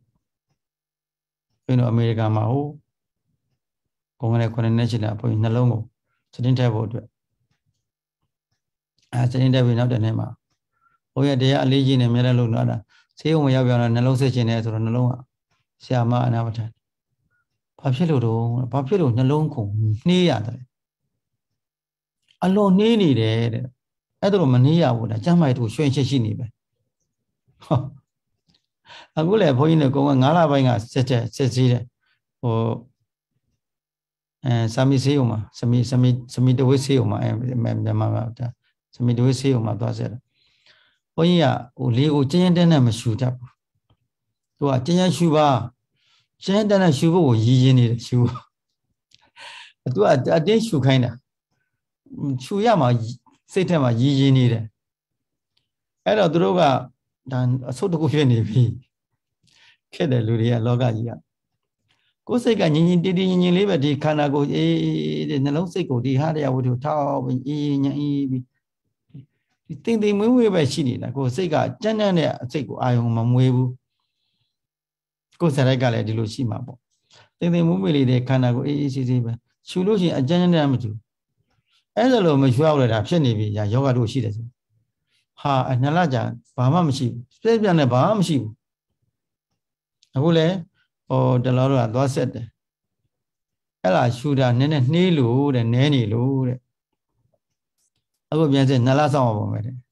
ဘုန်းကြီးတို့အမေရိကန်မှာဟိုကိုယ်ကလည်းခုနှစ်နှစ်ရှိလာဘုန်းကြီးနှလုံးကိုစတင်ထည့်ဖို့အတွက်အဲစတင်ထည့်ပြီးနောက်တဲ့နေ့မှာဘုန်းကြီးတရားအလေးကြီးနဲ့မြဲတဲ့လို့လာတာဆေးရုံမရောက်ပြောင်းတော့နှလုံးစစ်ချင်တယ်ဆိုတော့နှလုံးကဆရာမအနာမထဘာဖြစ်လို့တော့ဘာဖြစ်လို့နှလုံးခုန်နှေးရတယ်အလွန်နှေးနေတယ်တဲ့အဲ့ဒါတော့မနှေးရဘူးလားကျမ်းမာရေးသူရွှင်ချစ်ရှိနေပဲဟောအခုလေဘုန်းကြီးနဲ့ကိုကငါးလပိုင်းကစစ်ချက်စစ်စည်းတယ်ဟိုအဲစမီဆေးုံမှာစမီစမီစမီတဝေးဆေးုံမှာအဲမြန်မာမှာစမီတဝေးဆေးုံမှာသွားဆက်တယ်ဘုန်းကြီးကဟိုလေးကိုကျင်းကျင်းတဲနဲ့မရှူတတ်ဘူးသူကကျင်းကျင်းရှူပါကျင်းကျင်းတဲနဲ့ရှူဖို့ကိုရည်ရင်းနေတယ်ရှူသူကအတင်းရှူခိုင်းတာရှူရမှာစိတ်ထဲမှာရည်ရင်းနေတယ်အဲ့တော့သူတို့ကဒါအဆုတ်တစ်ခုဖြစ်နေပြီခက်တယ်လူတွေကလောကကြီးကကိုယ်စိတ်ကငြင်းငြင်းတည်တည်ငြင်းငြင်းလေးပဲဒီခန္ဓာကိုယ်အေးတဲ့နှလုံးစိတ်ကိုဒီဟာတရားဝတ္ထုထောက်ပြီးအေးငြင်းအေးပြီးဒီတင်တင်မွေးမွေးပဲရှိနေတာကိုယ်စိတ်ကကြမ်းတမ်းတဲ့အစိတ်ကိုအာယုံမမွေးဘူးကိုယ်စရိုက်ကလည်းဒီလိုရှိမှာပေါ့တင်တင်မွေးမွေးလေးတဲ့ခန္ဓာကိုယ်အေးအေးဆေးဆေးပဲရှူလို့ရှိရင်အကြမ်းတမ်းမကြည့်အဲ့ဒါလိုမရွှေက်ရတာဖြစ်နေပြီညာယောဂတို့ရှိတယ်ဆိုဟာအနှလကြာဘာမှမရှိဘူးပြည့်ပြည့်နဲ့ဘာမှမရှိဘူးအခုလေဟိုတလောတော့သွားဆက်တယ်အဲ့လားရှူတာနည်းနည်းနှေးလို့တဲ့နဲနေလို့တဲ့အခုပြန်စစ်နှလဆောင်အောင်ပါမယ်တဲ့ဩ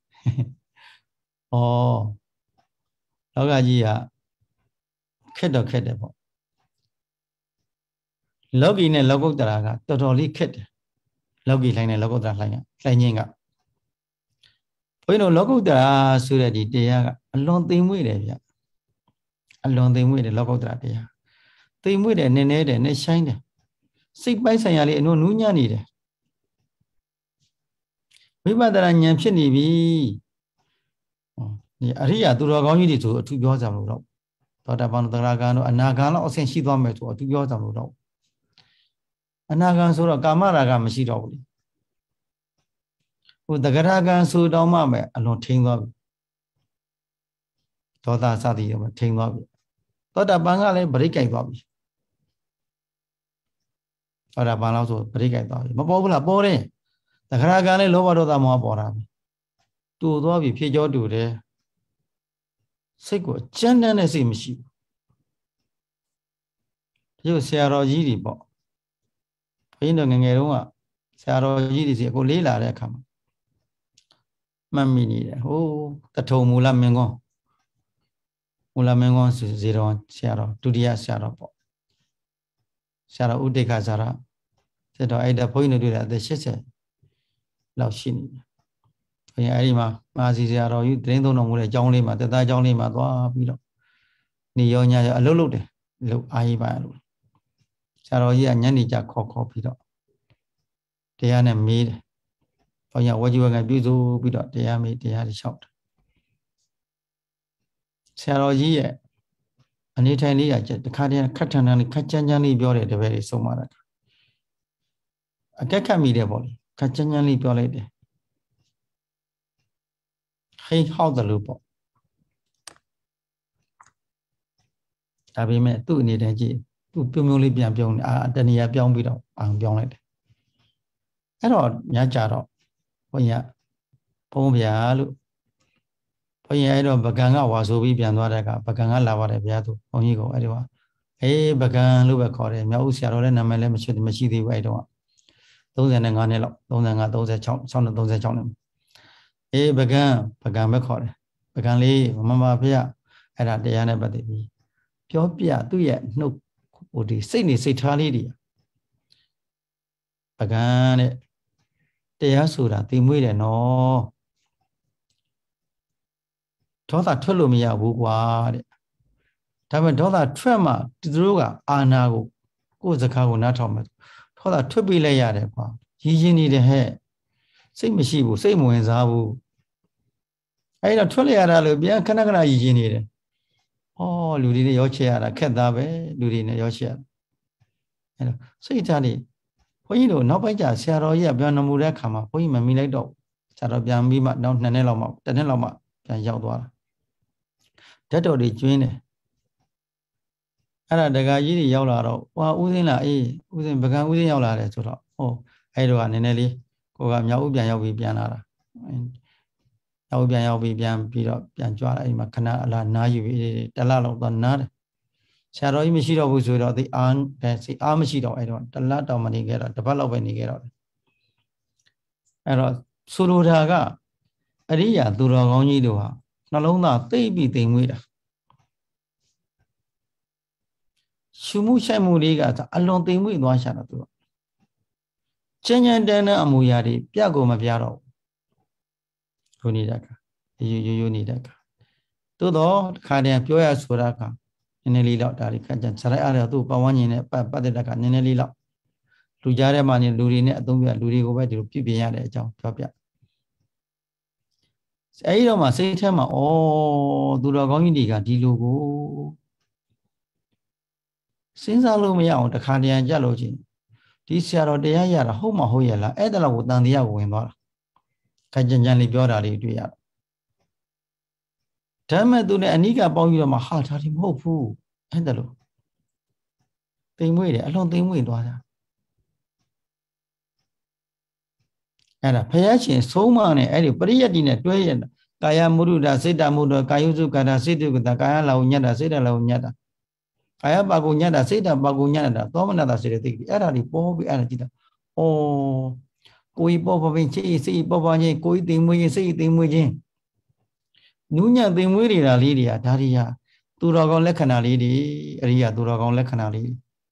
လောကကြီးကခက်တော့ခက်တယ်ပေါ့လောကီနဲ့လောကုတ္တရာကတော်တော်လေးခက်တယ်လောကီလှိုင်းနဲ့လောကုတ္တရာလှိုင်းကလှိုင်းချင်းကဘုန်းကြီးတို့လောကုတ္တရာဆိုတဲ့ဒီတရားကအလွန်သိမ်မွေ့တယ်ဗျအလွန်သိမ်မွေ့တယ်လောကုတ္တရာတရားသိမ်မွေ့တယ်နည်းနည်းတယ်နဲ့ရှိုင်းတယ်စိတ်ပိုင်းဆိုင်ရာလေးအနုနူးညံ့နေတယ်ဝိပဿနာဉာဏ်ဖြစ်နေပြီဒီအရိယာသူတော်ကောင်းကြီးတွေဆိုအထူးပြောကြမလို့တော့သောတာပန်သရဂံတို့အနာဂံလောက်အဆင့်ရှိသွားမယ်ဆိုအထူးပြောကြမလို့တော့အနာဂံဆိုတော့ကာမရာဂမရှိတော့ဘူးလေဟိုတဂရဂံဆိုတော့မှပဲအလွန်ထိန်သွားပြီဒေါသစသည်ရောထိန်သွားပြီသောတာပန်ကလည်းဗရိတ်ကြိုက်သွားပြီသောတာပန်လောက်ဆိုဗရိတ်ကြိုက်သွားပြီမပေါ်ဘူးလားပေါ်တယ်တဂရဂံလည်းလောဘဒေါသမောဟပေါ်တာပြီတူသွားပြီဖြည့်ကြောတူတယ်စိတ်ကိုကြမ်းတမ်းတဲ့စိတ်မရှိဘူးဒီလိုဆရာတော်ကြီးတွေပေါ့ဘုန်းကြီးတို့ငငယ်တုန်းကဆရာတော်ကြီးတွေစီကိုလေးလာတဲ့အခါမှာမှတ်မိနေတယ်ဟိုတထုံမူလမင်းကောမူလမင်းကောဇေတော်ဆရာတော်ဒုတိယဆရာတော်ပေါ့ဆရာတော်ဥဒိက္ခဆရာတော်ဆက်တော့အဲ့ဒါဘုန်းကြီးတို့တွေ့တာအသက်၈၀လောက်ရှိနေတယ်ဘုရားအဲ့ဒီမှာမာစီဆရာတော်ကြီးသတင်းသုံးတော်မူတဲ့အကြောင်းလေးမှာတသားအကြောင်းလေးမှာသွားပြီးတော့နေရောညရောအလုပ်လုပ်တယ်လုပ်အားကြီးပါလို့ဆရာတော်ကြီးကညနေကြခေါ်ခေါ်ပြီးတော့တရားနဲ့မေးတယ်ဘုရားဝကြိဝကပြုစုပြီးတော့တရားမေးတရားတွေလျှောက်တယ်ဆရာတော်ကြီးရဲ့အနေထိုင်လေးကတခါတည်းခက်ထန်ထန်လေးခက်ချမ်းချမ်းလေးပြောတယ်တပည့်တွေဆုံးမတာအကက်ခတ်မိတယ်ပေါ့လေခက်ချမ်းချမ်းလေးပြောလိုက်တယ်ဟိဟောက်တယ်လို့ပေါ့ဒါပေမဲ့သူ့အနေနဲ့ကြည့်သူပြုံးပြုံးလေးပြန်ပြောင်းအာတဏှာပြောင်းပြီးတော့အောင်ပြောင်းလိုက်တယ်အဲ့တော့ညကြတော့ဘုန်းကြီးဘုန်းဗျာလို့ဘုန်းကြီးအဲ့တော့ပကံကဝါဆိုပြီးပြန်သွားတဲ့အခါပကံကလာပါတယ်ဗျာသူဘုန်းကြီးကိုအဲ့ဒီကအေးပကံလို့ပဲခေါ်တယ်မြောက်ဦးဆရာတော်ရဲ့နာမည်လည်းမရှိမရှိသေးဘူးအဲ့တော့သုံးဆယ်ငါးနှစ်လောက်သုံးဆယ်ငါး သုံးဆယ်ခြောက် ၆နှစ်သုံးဆယ်ခြောက်နှစ်အေးပကံပကံပဲခေါ်တယ်ပကံလေးမမဖေရအဲ့ဒါတရားနဲ့ပတ်သက်ပြီးပြောပြသူ့ရဲ့နှုတ်ဟိုဒီစိတ်နေစိတ်ထားလေးတွေပကံတဲ့တရားဆိုတာသိမွေးတယ်နော်ဒေါသထွက်လို့မရဘူးကွာတဲ့ဒါပေမဲ့ဒေါသထွက်မှသူတို့ကအာနာကိုကိုယ်စကားကိုနားထောင်မယ်ဒေါသထွက်ပြီးလိုက်ရတယ်ကွာရည်ရင်နေတယ်ဟဲ့စိတ်မရှိဘူးစိတ်မဝင်စားဘူးအဲ့တော့ထွက်လိုက်ရတာလို့ပြန်ခဏခဏရည်ရင်နေတယ်ဩလူတွေနဲ့ရောချဲရတာခက်သားပဲလူတွေနဲ့ရောချဲရတာအဲ့တော့စိတ်ထားနေဘုန်းကြီးတို့နောက်ပိုင်းကျဆရာတော်ကြီးကပြန်နမူတဲ့အခါမှာဘုန်းကြီးမမီလိုက်တော့ဆရာတော်ပြန်ပြီးမှနောက်နှစ်နှစ်လောက်မှတစ်နှစ်လောက်မှပြန်ရောက်သွားတာဓာတ်တော်တွေကျွင်းတယ်အဲ့ဒါဒကာကြီးတွေရောက်လာတော့ဟွာဦးစင်းလာအေးဦးစင်းပကံဦးစင်းရောက်လာတယ်ဆိုတော့ဟောအဲ့တော့ကနည်းနည်းလေးကိုကမြောက်ဦးပြန်ရောက်ပြီးပြန်လာတာမြောက်ဦးပြန်ရောက်ပြီးပြန်ပြီးတော့ပြန်ကြွလာအဲ့မှာခဏအလားနားယူပြီးတလလောက်တော့နားတယ်ဆရာတော်ကြီးမရှိတော့ဘူးဆိုတော့ဒီအားစိတ်အားမရှိတော့အဲ့တော့တလတောင်မနေခဲ့တော့တပတ်လောက်ပဲနေခဲ့တော့အဲ့တော့ဆိုလိုတာကအရိယာသူတော်ကောင်းကြီးတို့ဟာနှလုံးသားသိပြီးသိမ်မွေးတာရှုမှုရှိုက်မှုလေးကအလွန်သိမ်မွေးသွားရှာတော့သူကကျဉ်းကျဉ်းတန်းတန်းအမူအရာတွေပြကိုမပြတော့ဘူးခုနေတဲ့ကရိုးရိုးရိုးနေတဲ့ကသို့တော့တစ်ခါတည်းပြောရဆိုတာကနည်းနည်းလေးတော့ဒါလေးခက်ကြဇရိုက်အားရသူ့ပဝန်းကျင်နဲ့ပတ်ပတ်သက်တာကနည်းနည်းလေးတော့လူကြားထဲမှာနေလူတွေနဲ့အသုံးပြလူတွေကိုပဲဒီလိုပြပြရတဲ့အကြောင်းပြောပြ ấy đâu mà xây thêm mà ô tụi đó có những gì cả đi luôn cô sinh ra luôn mớiအောင်တခါတည်းကြလို့ချင်းဒီဆရာတော်တရားရတာဟုတ်မဟုတ်ရဲ့လားအဲ့ဒါလောက်ကိုတန်တရားကိုဝင်သွားတာခိုင်ကြံကြံလေးပြောတာလေးတွေ့ရဒါမဲ့သူနဲ့အနိကပေါင်းပြီးတော့မှဟာဒါဒီမဟုတ်ဘူးအဲ့ဒါလို့တိမ်မွေးတယ်အလွန်တိမ်မွေးသွားတာအဲ့ဒါဘုရားရှင်ဆုံးမနဲ့အဲ့ဒီပရိယတ်တိနဲ့တွဲရတာကာယမုဒ္ဒစေတမုဒ္ဒကာယုစုကာတာစေတုကတာကာယလာဝညတ်တာစေတလာဝညတ်တာကာယပါကုညတ်တာစေတပါကုညတ်တာသောမနတာစေတသိအဲ့ဒါဒီပေါ်ပြီးအဲ့ဒါကြည့်တာဩကိုယ်ပေါ်ပေါ်ပင်ချိစိတ်ပေါ်ပေါ်ချင်းကိုယ်တိမ်မွေးချင်းစိတ်တိမ်မွေးချင်းနူးညံ့တိမ်မွေးနေတာလေးတွေကဒါတွေကသူတော်ကောင်းလက္ခဏာလေးတွေအရိယာသူတော်ကောင်းလက္ခဏာလေး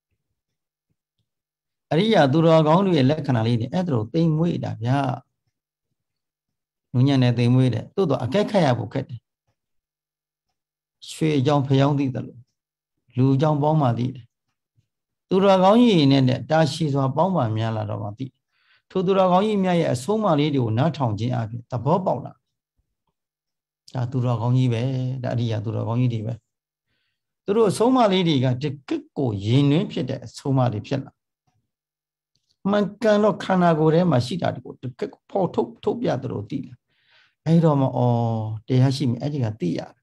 အရိယာသူတော်ကောင်းတွေရဲ့လက္ခဏာလေးတွေအဲ့ဒါလိုတိမ်မွေးတာဗျာနူးညံ့တဲ့တိမ်မွေးတဲ့တိုးတော့အကက်ခတ်ရဖို့ခက်တယ်ရွှေအကြောင်းဖျောင်းသိတယ်လို့လူအကြောင်းပေါင်းမှသိတယ်သူတော်ကောင်းကြီးနဲ့တာရှိစွာပေါင်းပါများလာတော့မှသိထိုသူတော်ကောင်းကြီးမြတ်ရဲ့အဆုံးအမလေးတွေကိုနားထောင်ခြင်းအပြင်သဘောပေါက်လာဒါသူတော်ကောင်းကြီးပဲဒါအရိယာသူတော်ကောင်းကြီးတွေပဲသူတို့အဆုံးအမလေးတွေကတကယ့်ကိုရင်နှင်းဖြစ်တဲ့အဆုံးအမလေးဖြစ်လာမှန်ကန်တော့ခန္ဓာကိုယ်ထဲမှာရှိတာကိုတကယ့်ဖော်ထုတ်ထုတ်ပြသလိုသိလာအဲ့တော့မှအော်တရားရှိမြအဲ့ဒီကသိရတယ်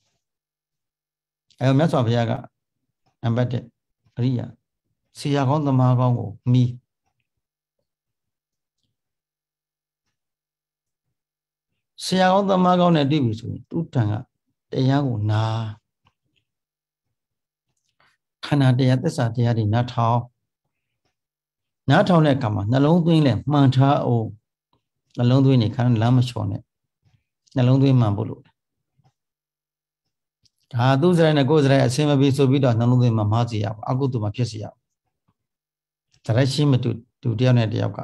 အဲ့တော့မြတ်စွာဘုရားကနံပါတ်တစ်အရိယာဆရာကောင်းသမားကောင်းကိုမီးဆရာကောင်းသမားကောင်းနဲ့တွေ့ပြီဆိုရင်သူတန်ကတရားကိုနာခန္ဓာတရားသစ္စာတရားတွေနားထောင်နားထောင်တဲ့အခါမှာနှလုံးသွင်းလဲမှန်ထားအောင်နှလုံးသွင်းနေခန္ဓာလမ်းမလျှော်နဲ့နှလုံးသွင်းမှန်ဖို့လို့ဒါသူစရိုက်နဲ့ကိုယ်စရိုက်အစင်မပြေဆိုပြီးတော့နှလုံးသွင်းမှမှားစီရအောင်အကုသိုလ်မှဖြစ်စီရအောင်စရိုက်ရှိမတူတူတယောက်နဲ့တယောက်က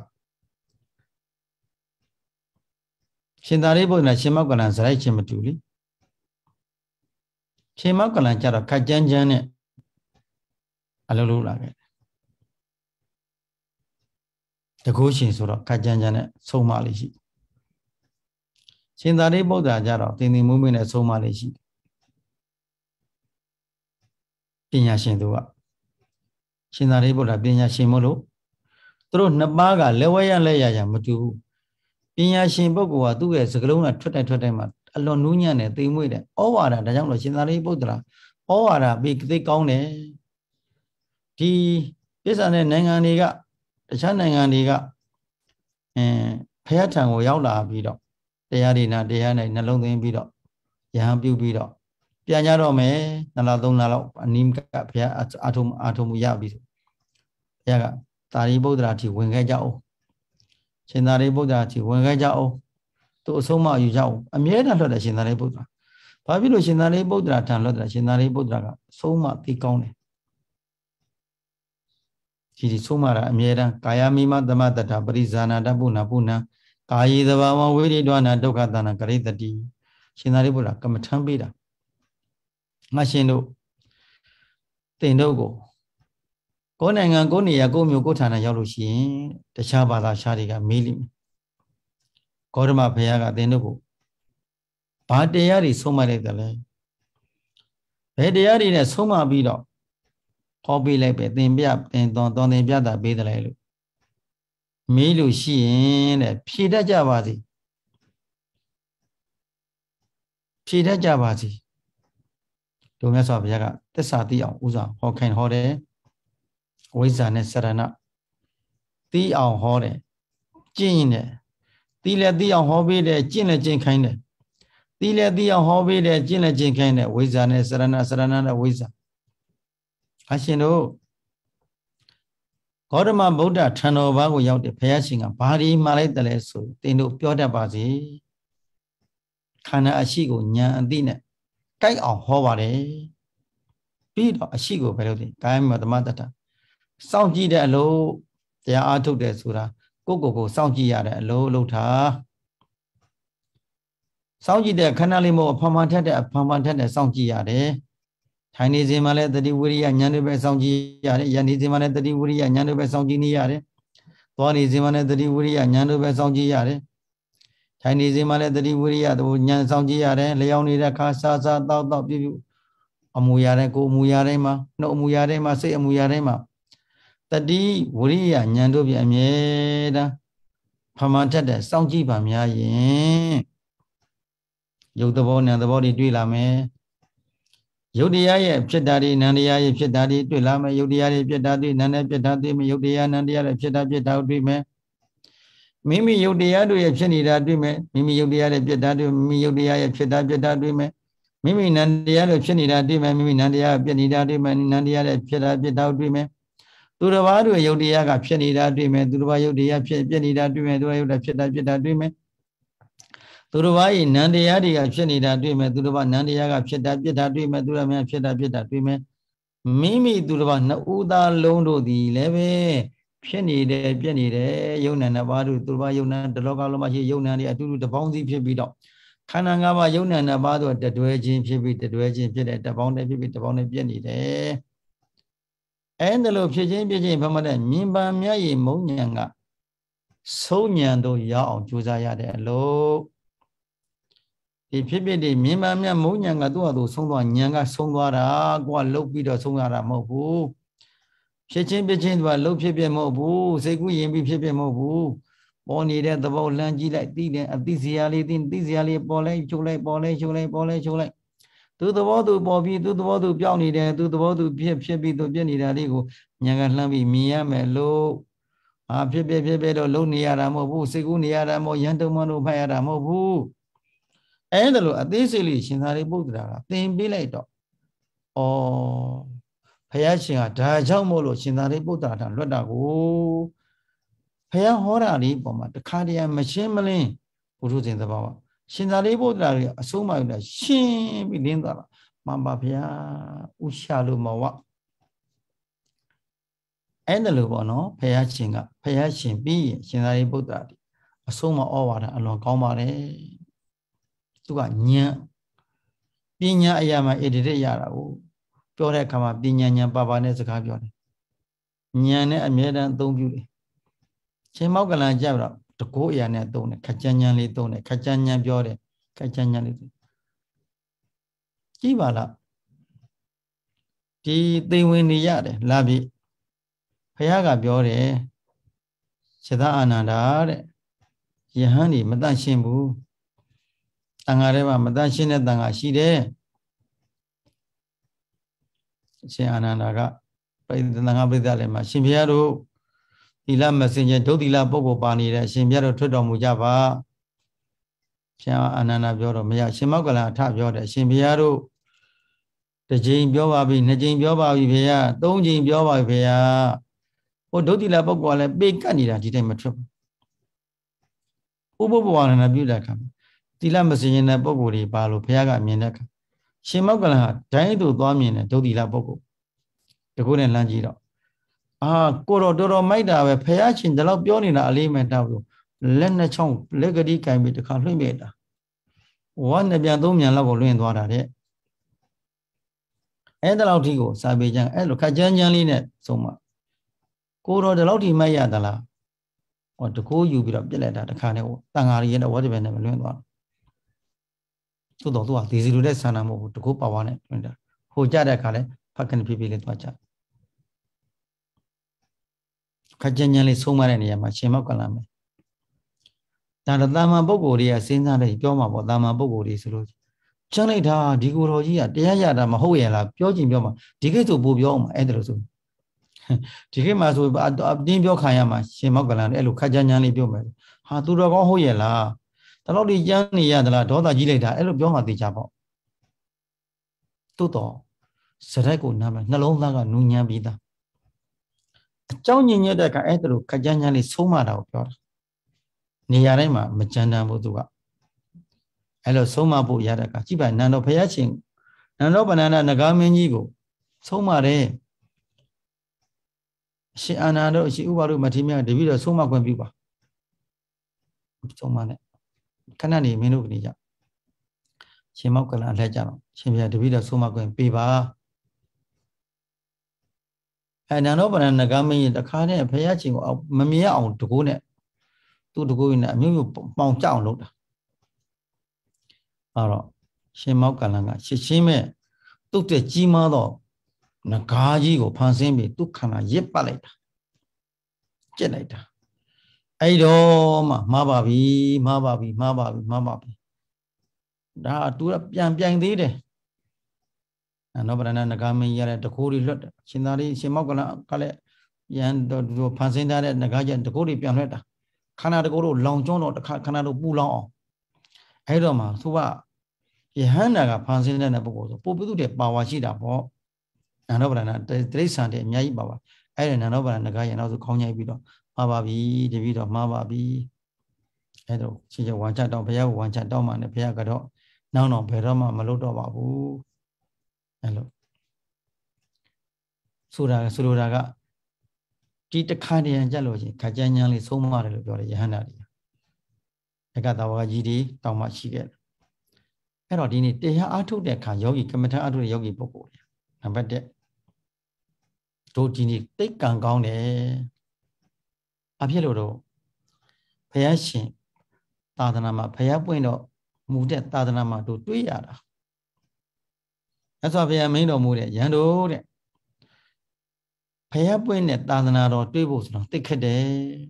ရှင်သာရိပုတ္တရာရှင်မောက္ကလန်စရိုက်ချင်းမတူလေရှင်မောက္ကလန်ကျတော့ခက်ကြမ်းကြမ်းနဲ့အလုံးလုံးလာခဲ့တကုရှင်ဆိုတော့ခက်ကြမ်းကြမ်းနဲ့ဆုံးမလေးရှိရှင်သာရိပုတ္တရာကျတော့တင်တင်မွေးမွေးနဲ့ဆုံးမလေးရှိပညာရှင်သူကရှင်သာရိပုတ္တရာပညာရှင်မို့လို့သူတို့နှစ်ပါးကလက်ဝဲရလက်ရရမတူဘူးပညာရှင်ပုဂ္ဂိုလ်ကသူ့ရဲ့စကလုံးကထွက်တိုင်းထွက်တိုင်းမှာအလွန်နူးညံ့တယ်သိမ်မွေ့တယ်ဩဝါဒဒါကြောင့်လို့ရှင်သာရိပုတ္တရာဩဝါဒပြီးသိကောင်းတယ်ဒီပြစ္ဆာနဲ့နိုင်ငံတွေကတခြားနိုင်ငံတွေကအဲဖယားထံကိုရောက်လာပြီးတော့တရားတွေနာတရားနဲ့နှလုံးသွင်းပြီးတော့ရဟန်းပြုပြီးတော့ပြန်ကြတော့မယ်နှစ်လသုံးလလောက်အနိမကဘုရားအာထုံအာထုံမှုရပြီဆိုဘုရားကသာရိပုတ္တရာကြီးဝင်ခဲ့ကြအောင်ရှင်သာရိပုတ္တရာကြီးဝင်ခဲ့ကြအောင်သူအဆုံးမယူကြအောင်အမြဲတမ်းလွတ်တယ်ရှင်သာရိပုတ္တရာဘာဖြစ်လို့ရှင်သာရိပုတ္တရာထံလွတ်တယ်ရှင်သာရိပုတ္တရာကဆုံးမသိကောင်းတယ်ဒီဒီဆုံးမတာအမြဲတမ်းကာယမိမသမတ္တပရိဇာနာတပုဏ္ဏပုဏ္ဏကာယေသဘာဝဝိရိဒဝနာဒုက္ခသနာကရိတတိရှင်သာရိပုတ္တရာကမ္မထမ်းပေးတာငါရှင်တို့တင်တို့ကိုကိုယ်နိုင်ငံကိုယ်နေရာကိုယ်မျိုးကိုယ်ဌာနရောက်လို့ရှိရင်တခြားဘာသာရှားတွေကမေးလိမ့်မယ်ဂေါတမဘုရားကတင်တို့ကိုဘာတရားတွေဆုံးမလိုက်တယ်လဲဘယ်တရားတွေနဲ့ဆုံးမပြီးတော့ဟောပေးလိုက်ပဲသင်ပြသင်တော်တော်သင်ပြတာပေးတယ်လေလို့မေးလို့ရှိရင်တဲ့ဖြေတတ်ကြပါစေဖြေတတ်ကြပါစေတို့မြတ်စွာဘုရားကသစ္စာသိအောင်ဥစွာဟောခိုင်းဟောတယ်ဝိဇ္ဇာနဲ့စရဏသိအောင်ဟောတယ်ကျင့်ရင်တယ်သိလဲသိအောင်ဟောပေးတယ်ကျင့်လဲကျင့်ခိုင်းတယ်သိလဲသိအောင်ဟောပေးတယ်ကျင့်လဲကျင့်ခိုင်းတယ်ဝိဇ္ဇာနဲ့စရဏစရဏနဲ့ဝိဇ္ဇာအရှင်တို့ဂေါတမဗုဒ္ဓထံတော်ဘာကိုရောက်တယ်ဘုရားရှင်ကဘာဒီမှာလိုက်တယ်လဲဆိုတင်တို့ပြောတတ်ပါစေခန္ဓာအရှိကိုဉာဏ်အသိနဲ့တိုက်အောင်ဟောပါတယ်ပြီးတော့အရှိကိုဘယ်လိုသိကာယမသမတ္တစောင့်ကြည့်တဲ့အလို့တရားအားထုတ်တယ်ဆိုတာကိုယ့်ကိုယ်ကိုစောင့်ကြည့်ရတဲ့အလို့လုပ်တာစောင့်ကြည့်တဲ့ခန္ဓာလေးမို့အဖန်ဖန်ထက်တဲ့အဖန်ဖန်ထက်တဲ့စောင့်ကြည့်ရတယ်ထိုင်နေစဉ်မှာလည်းတတိဝိရိယဉာဏ်တွေပဲစောင့်ကြည့်ရတယ်ရနေစဉ်မှာလည်းတတိဝိရိယဉာဏ်တွေပဲစောင့်ကြည့်နေရတယ်သွားနေစဉ်မှာလည်းတတိဝိရိယဉာဏ်တွေပဲစောင့်ကြည့်ရတယ် Chinese male tadi wuriya tu nyan sang ji yare leo ni ra kha sa sa tao tao pi pi amu yare ko amu yare ma no amu yare ma sai amu yare ma tadi wuriya nyan do pi amye da phama that de sang ji ba mya yin yau tabo nyan tabo di twi la me yauတရားရဲ့ဖြစ်တာဒီနန္တရားရဲ့ဖြစ်တာဒီတွေ့လာမယ်ယုတ်တရားရဲ့ဖြစ်တာဒီနန္တရားဖြစ်တာတွေ့မယ်ယုတ်တရားနန္တရားရဲ့ဖြစ်တာဖြစ်တာတွေ့မယ်မိမိယုတ်တရားတို့ရဲ့ဖြစ်နေတာတွေ့မယ်မိမိယုတ်တရားရဲ့ဖြစ်တာတွေ့မိမိယုတ်တရားရဲ့ဖြစ်တာဖြစ်တာတွေ့မယ်မိမိနန္တရားတို့ဖြစ်နေတာတွေ့မယ်မိမိနန္တရားဖြစ်နေတာတွေ့မယ်နန္တရားရဲ့ဖြစ်တာဖြစ်တာတွေ့မယ်သူတစ်ပါးတို့ယုတ်တရားကဖြစ်နေတာတွေ့မယ်သူတစ်ပါးယုတ်တရားဖြစ်ဖြစ်နေတာတွေ့မယ်သူတစ်ပါးယုတ်တာဖြစ်တာဖြစ်တာတွေ့မယ်သူတစ်ပါးဤနန္တရားတွေကဖြစ်နေတာတွေ့မယ်သူတစ်ပါးနန္တရားကဖြစ်တာဖြစ်တာတွေ့မယ်သူတစ်ပါးဖြစ်တာဖြစ်တာတွေ့မယ်မိမိသူတစ်ပါးနှစ်ဦးသားလုံးတို့သည်လည်းပဲဖြစ်နေတယ်ပြည့်နေတယ်ယုံနာနှစ်ပါးတို့သူတစ်ပါးယုံနာတလောကလုံးမှာရှိယုံနာတွေအတူတူတပေါင်းစီဖြစ်ပြီးတော့ခန္ဓာ၅ပါးယုံနာနှစ်ပါးတို့တတွဲချင်းဖြစ်ပြီးတတွဲချင်းဖြစ်တဲ့တပေါင်းတည်းဖြစ်ပြီးတပေါင်းတည်းပြည့်နေတယ်အဲဒါလို့ဖြစ်ချင်းပြည့်ချင်းဘာမှတဲ့မြင်ပါမျက်ရည်မုံညံကဆုံးညံတို့ရောက်အောင်ကြိုးစားရတဲ့အလို့ဒီဖြစ်ဖြစ်ဒီမြင်ပါမြတ်မုံညံကသူ့ဟာသူဆုံးသွားညံကဆုံးသွားတာကိုကလှုပ်ပြီးတော့ဆုံးရတာမဟုတ်ဘူးဖြစ်ချင်းဖြစ်ချင်းသူကလှုပ်ဖြစ်ဖြစ်မဟုတ်ဘူးစိတ်ကူးရင်ပြီးဖြစ်ဖြစ်မဟုတ်ဘူးပေါ်နေတဲ့သဘောလှမ်းကြည့်လိုက်သိတယ်အသိစရာလေးသိသိစရာလေးပေါ်လိုက်ချုပ်လိုက်ပေါ်လိုက်ချုပ်လိုက်ပေါ်လိုက်ချုပ်လိုက်သူသဘောသူပေါ်ပြီးသူသဘောသူပြောင်းနေတယ်သူသဘောသူဖြစ်ဖြစ်ပြီးသူပြည့်နေတာလေးကိုညံကလှမ်းပြီးမြင်ရမယ်လို့အာဖြစ်ဖြစ်ဖြစ်ဖြစ်တော့လှုပ်နေရတာမဟုတ်ဘူးစိတ်ကူးနေရတာမဟုတ်ရန်တုံမလို့ဖတ်ရတာမဟုတ်ဘူးအဲ့ဒါလို့အသေးစိတ်လေးရှင်သာရိပုတ္တရာကသင်ပေးလိုက်တော့ဩဘုရားရှင်ကဒါကြောင့်မို့လို့ရှင်သာရိပုတ္တရာထလွတ်တာကိုဘုရားဟောတာလေးပေါ်မှာတခါတည်းမရှင်းမလင်းဘုရုဇင်သဘောကရှင်သာရိပုတ္တရာကြီးအဆုံးမယူတာရှင်းပြီးလင်းသွားတာမှန်ပါဗျာဥရှာလို့မဝအဲ့ဒါလို့ပေါ့နော်ဘုရားရှင်ကဘုရားရှင်ပြီးရင်ရှင်သာရိပုတ္တရာအဆုံးမဩဝါဒအလွန်ကောင်းပါတယ်သူကဉာဏ်ပညာအရာမှာဣတိရရတာကိုပြောတဲ့အခါမှာပညာဉာဏ်ပါပါနဲ့စကားပြောတယ်ဉာဏ်နဲ့အမြဲတမ်းအသုံးပြုတယ်ရှင်မောက္ကလန်ကြတော့တကိုးအရာနဲ့သုံးတယ်ခကြဉာဏ်လေးသုံးတယ်ခကြဉာဏ်ပြောတယ်ခကြဉာဏ်လေးကြည့်ပါလားဒီသိဝင်နေရတယ်လာပြီဘုရားကပြောတယ်ရှသအာနန္ဒာတဲ့ယဟန်ဒီမတန့်ရှင်းဘူးတန်ဃာထဲမှာမတန့်ရှင်းတဲ့တန်ဃာရှိတယ်ရှင်အာနန္ဒာကပရိသတန်ဃာပရိသတ်လည်းမှာရှင်ဘုရားတို့သီလမစင်ကြဒုသီလပုဂ္ဂိုလ်ပါနေတယ်ရှင်ဘုရားတို့ထွတ်တော်မူကြပါရှင်အာနန္ဒာပြောတော့မရရှင်မောက္ကလန်အထပြောတယ်ရှင်ဘုရားတို့တစ်ကြိမ်ပြောပါပြီနှစ်ကြိမ်ပြောပါပြီဘုရားသုံးကြိမ်ပြောပါပြီဘုရားဟိုဒုသီလပုဂ္ဂိုလ်ကလည်းပေကတ်နေတာဒီတိုင်းမထွက်ဘူးဥပ္ပဝါဒနာပြုတဲ့အခါသီလမစင်ကြတဲ့ပုဂ္ဂိုလ်တွေပါလို့ဘုရားကမြင်တဲ့အခါရှင်မောက္ကလန်ဟာဒိုင်းသူသွားမြင်တယ်ဒုသီလပုဂ္ဂိုလ်တကူနဲ့လမ်းကြည့်တော့အာကိုတော့တော်တော်မိုက်တာပဲဖះရှင်ဒီလောက်ပြောနေတာအလေးမဲ့တောက်လို့လက်နှစ်ချောင်းလက်ကတိကင်ပြီးတခါလွှင့်မိတာဝါနှစ်ပြန်သုံးပြန်လောက်ကိုလွှင့်သွားတာတဲ့အဲ့ဒါလောက်ထိကိုစာပေကျမ်းအဲ့လိုခက်ကြမ်းကြမ်းလေးနဲ့ဆုံးမကိုတော့ဒီလောက်ထိမိုက်ရသလားဟောတကိုးယူပြီးတော့ပြစ်လိုက်တာတခါနဲ့ဟောတန်ဃာရီရဲ့ဝါတပင်နဲ့မလွှင့်သွားသို့တော်သူကဒီစီလိုတဲ့ဆန္ဒမဟုတ်ဘူးတကိုးပါဝါနဲ့လွှင့်တာဟိုကြတဲ့အခါလဲဖက်ကန်ဖြည်းဖြည်းလေးသွားကြခက်ကြမ်းကြမ်းလေးဆုံးမတဲ့နေရာမှာရှင်မောက္ကလန်ပဲဒါတော့တာမန်ပုဂ္ဂိုလ်တွေကစဉ်းစားတယ်ပြောမှာပေါ့တာမန်ပုဂ္ဂိုလ်တွေဆိုလို့ချမ်းလိုက်တာဒီကိုတော်ကြီးကတရားရတာမဟုတ်ရဲ့လားပြောချင်ပြောမှာဒီကိစ္စဆိုပို့ပြောအောင်အဲ့ဒါလို့ဆိုဒီကိစ္စမှာဆိုအတင်းပြောခံရမှာရှင်မောက္ကလန်အဲ့လိုခက်ကြမ်းကြမ်းလေးပြောမယ်ဟာသူတော်ကောင်းဟုတ်ရဲ့လားဒါတော့ဒီကျမ်းနေရသလားဒေါသကြီးလိုက်တာအဲ့လိုပြောမှသိကြပေါ့သို့တော့စရိုက်ကိုနားမယ်နှလုံးသားကနူးညံ့ပြီးသားအကြောင်းညင်ညက်တဲ့ကအဲ့ဒါလိုခက်ကြမ်းကြမ်းလေးဆုံးမတာကိုပြောတာနေရာတိုင်းမှာမကြမ်းတမ်းဘူးသူကအဲ့လိုဆုံးမဖို့ရတဲ့ကကြည့်ပါနန္ဒဘုရားရှင်နန္ဒဗန္ဒနာနဂါမင်းကြီးကိုဆုံးမတယ်အရှင်အာနန္ဒတို့အရှင်ဥပါရုမထေရမြတ်တပည့်တော်ဆုံးမခွင့်ပြုပါဆုံးမနဲ့ခဏနေမင်းတို့ကနေကြရှင်မောက္ကလန်အလှည့်ကြတော့ရှင်ဘုရားတပည့်တော်ဆုံးမခွင့်ပေးပါအဲနန္ဒဗန္ဒနာနဂါမင်းကြီးတခါနဲ့ဘုရားရှင်ကိုမမြင်အောင်တကိုးနဲ့သူ့တကိုးနဲ့အမျိုးမျိုးပေါင်ကြအောင်လုပ်တာအဲ့တော့ရှင်မောက်ကလန်ကရှစ်ချင်းမဲ့သူ့တဲ့ကြီးမားတော့ငကားကြီးကိုဖန်ဆင်းပြီးသူ့ခန္ဓာရစ်ပတ်လိုက်တာကျက်လိုက်တာအဲ့တော့မှမှားပါပြီမှားပါပြီမှားပါပြီမှားပါပြီဒါသူကပြန်ပြိုင်သေးတယ်နောဗရဏနဂါမင်းရတဲ့တကိုးတွေလွတ်တယ်ရှင်သာရိရှင်မောက်ကလန်ကလည်းရန်တို့ဖန်ဆင်းထားတဲ့နဂါးကျတကိုးတွေပြန်လွတ်တာခန္ဓာတကိုးတို့လောင်ကျွန်းတော့ခန္ဓာတို့ပူလောင်အောင်အဲ့တော့မှသူကယဟန္တာကဖန်ဆင်းတဲ့ပုဂ္ဂိုလ်ဆိုပုပ္ပတုတဲ့ပါဝါရှိတာပေါ့နန္ဒဗရဏတိရစ္ဆာန်တဲ့အများကြီးပါပါအဲ့ဒါနန္ဒဗရဏနဂါးရနောက်ဆိုခေါင်းညိုက်ပြီးတော့မှားပါပြီတပည့်တော်မှားပါပြီအဲ့တော့ရှင်ကျဝါချတောင်းဘုရားကိုဝါချတောင်းမှလည်းဘုရားကတော့နောက်တော့ဘယ်တော့မှမလုပ်တော့ပါဘူးအဲ့လိုဆိုတာဆိုလိုတာကဒီတခါတည်းကြက်လို့ချင်းခါကြမ်းကြမ်းလေးဆုံးမတယ်လို့ပြောတယ်ယဟန္တာတွေအကတဝါကြီးတွေတောင်းမှရှိခဲ့တယ်အဲ့တော့ဒီနေ့တရားအားထုတ်တဲ့အခါယောဂီကမ္မထာအားထုတ်တဲ့ယောဂီပုဂ္ဂိုလ်တွေနံပါတ်တစ်တို့ဒီနေ့တိတ်ကံကောင်းတယ်အဖြစ်လို့တော့ဘုရားရှင်သာသနာမှာဘုရားပွင့်တော့မူတဲ့သာသနာမှာတို့တွေးရတာအဲ့ဆိုဘုရားမင်းတော်မူတဲ့ရန်တို့တဲ့ဘုရားပွင့်တဲ့သာသနာတော်တွေးဖို့ဆိုတော့သိခက်တယ်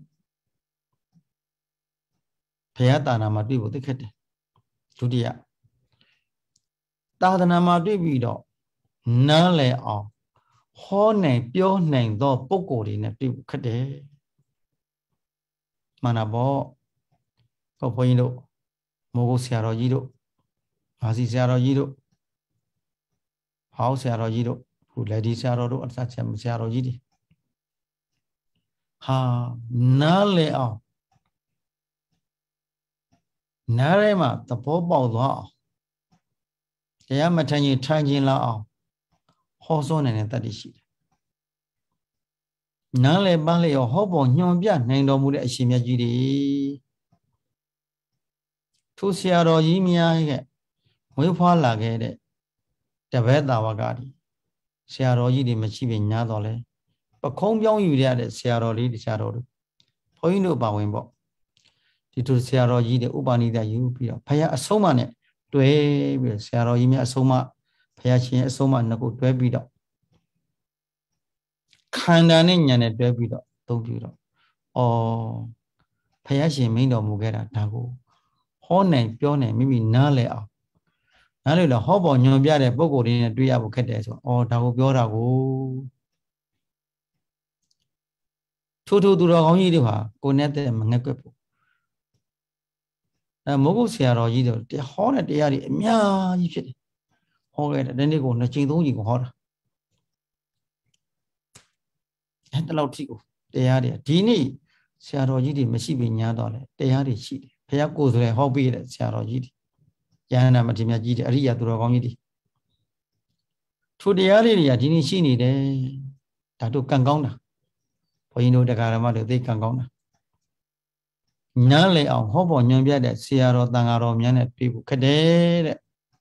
ဘုရားသာသနာမှာတွေးဖို့သိခက်တယ်ဒုတိယသာသနာမှာတွေ့ပြီးတော့နားလည်အောင်ဟောနိုင်ပြောနိုင်သောပုဂ္ဂိုလ်တွေနဲ့တွေ့ခက်တယ်မှန်တာပေါ့ဟုတ်ဘုန်းကြီးတို့မိုးကုတ်ဆရာတော်ကြီးတို့မာစီဆရာတော်ကြီးတို့ဟောက်ဆရာတော်ကြီးတို့ခုလက်ဒီဆရာတော်တို့အဆက်ဆရာတော်ကြီးတွေဟာနားလည်အောင်နားရဲမှာသဘောပေါက်သွားအောင်တရားမထိုင်ရင်ထိုင်ခြင်းလာအောင်ဟောစောနိုင်တဲ့တတ္တိရှိတယ်နားလည်ပန်းလျော်ဟောပေါ်ညွန်ပြနိုင်တော်မူတဲ့အရှင်မြတ်ကြီးတွေထိုဆရာတော်ကြီးများရဲ့မွေးဖွားလာခဲ့တဲ့တပည့်တာဝကတွေဆရာတော်ကြီးတွေမရှိပင်ညားတော်လဲပခုံးပြောင်းယူရတဲ့ဆရာတော်လေးတခြားတော်တို့ဘုန်းကြီးတို့ပါဝင်ပေါ့ဒီထိုဆရာတော်ကြီးတွေဥပနိဒယူပြီးတော့ဘုရားအဆုံးအမနဲ့တွဲပြီးဆရာတော်ကြီးများအဆုံးအမဘုရားရှင်အဆုံးအမနှစ်ခုတွဲပြီးတော့ခန္ဓာနဲ့ဉာဏ်နဲ့တွဲပြီးတော့သုံးပြီးတော့ဩဘုရားရှင်မိန့်တော်မူခဲ့တာဒါကိုဟောနိုင်ပြောနိုင်မိမိနားလည်အောင်နားလည်တော့ဟောပေါ်ညွန်ပြတဲ့ပုံကိုယ်တွေနဲ့တွေ့ရဖို့ခက်တယ်ဆိုဩဒါကိုပြောတာကိုထို့ထို့သူတော်ကောင်းကြီးတွေဟာကိုယ်နဲ့တည်းမငက်ကွက်ဘူးအဲမိုးကုတ်ဆရာတော်ကြီးတို့ဟောတဲ့တရားတွေအများကြီးဖြစ်တယ်ဟောခဲ့တဲ့ဒီနေ့ကိုနှစ်ချိန်သုံးချိန်ကိုဟောတာအဲ့တလောက်ထိကိုတရားတွေဒီနေ့ဆရာတော်ကြီးတွေမရှိဘဲညားတော့လေတရားတွေရှိတယ်ဘုရားကိုယ်ဆိုရဲဟောပေးတဲ့ဆရာတော်ကြီးတွေယန္နာမထေရမြတ်ကြီးတွေအရိယာသူတော်ကောင်းကြီးတွေထိုတရားလေးတွေကဒီနေ့ရှိနေတယ်ဒါတို့ကံကောင်းတာဘုန်းကြီးတို့တရားဓမ္မတွေသိကံကောင်းတာနားလည်အောင်ဟောပေါ်ညွှန်ပြတဲ့ဆရာတော်တန်ဃာတော်များနဲ့တွေ့ဖို့ခက်တယ်တဲ့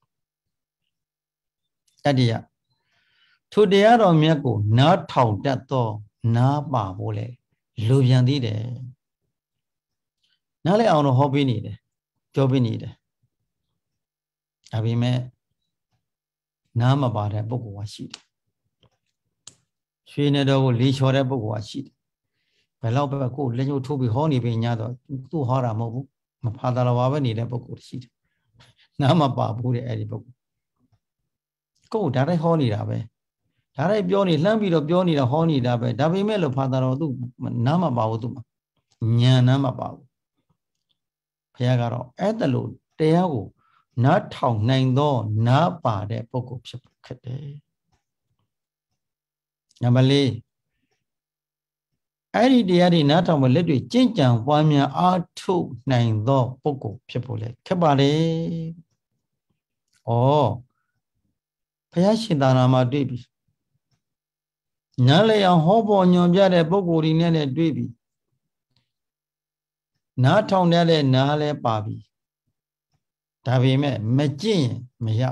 တတိယထိုတရားတော်မြတ်ကိုနားထောင်တတ်သောနားပါဖို့လေလူပြန်သေးတယ်နားလည်အောင်တော့ဟောပေးနေတယ်ပြောပေးနေတယ်ဒါပေမဲ့နားမပါတဲ့ပုဂ္ဂိုလ်ကရှိတယ်ရွှေနေတော်ကိုလေချော်တဲ့ပုဂ္ဂိုလ်ကရှိတယ်ဘယ်တော့ပဲကိုယ်လက်ညှိုးထိုးပြီးဟောနေပြီညတော့သူ့ဟောတာမဟုတ်ဘူးမဖာတာတော်ပဲနေတဲ့ပုဂ္ဂိုလ်ရှိတယ်နားမပါဘူးတဲ့အဲ့ဒီပုဂ္ဂိုလ်ကိုယ်ဒါတိုင်းဟောနေတာပဲဒါတိုင်းပြောနေလှမ်းပြီးတော့ပြောနေတာဟောနေတာပဲဒါပေမဲ့လို့ဖာတာတော်သူနားမပါဘူးသူမှာဉာဏ်နားမပါဘူးဘုရားကတော့အဲ့ဒါလို့တရားကိုနားထောင်နိုင်သောနားပါတဲ့ပုဂ္ဂိုလ်ဖြစ်ဖို့ခက်တယ်နံပါတ်လေးအဲ့ဒီတရားတွေနားထောင်မလက်တွေကျင့်ကြံပွားများအားထုတ်နိုင်သောပုဂ္ဂိုလ်ဖြစ်ဖို့လေခက်ပါလေဩဘုရားရှင်သာနာမှာတွေ့ပြီနားလည်အောင်ဟောပေါ်ညွှန်ပြတဲ့ပုဂ္ဂိုလ်တွေနဲ့လည်းတွေ့ပြီနားထောင်တဲ့နားလည်းပါပြီဒါပေမဲ့မကျင့်ရင်မရ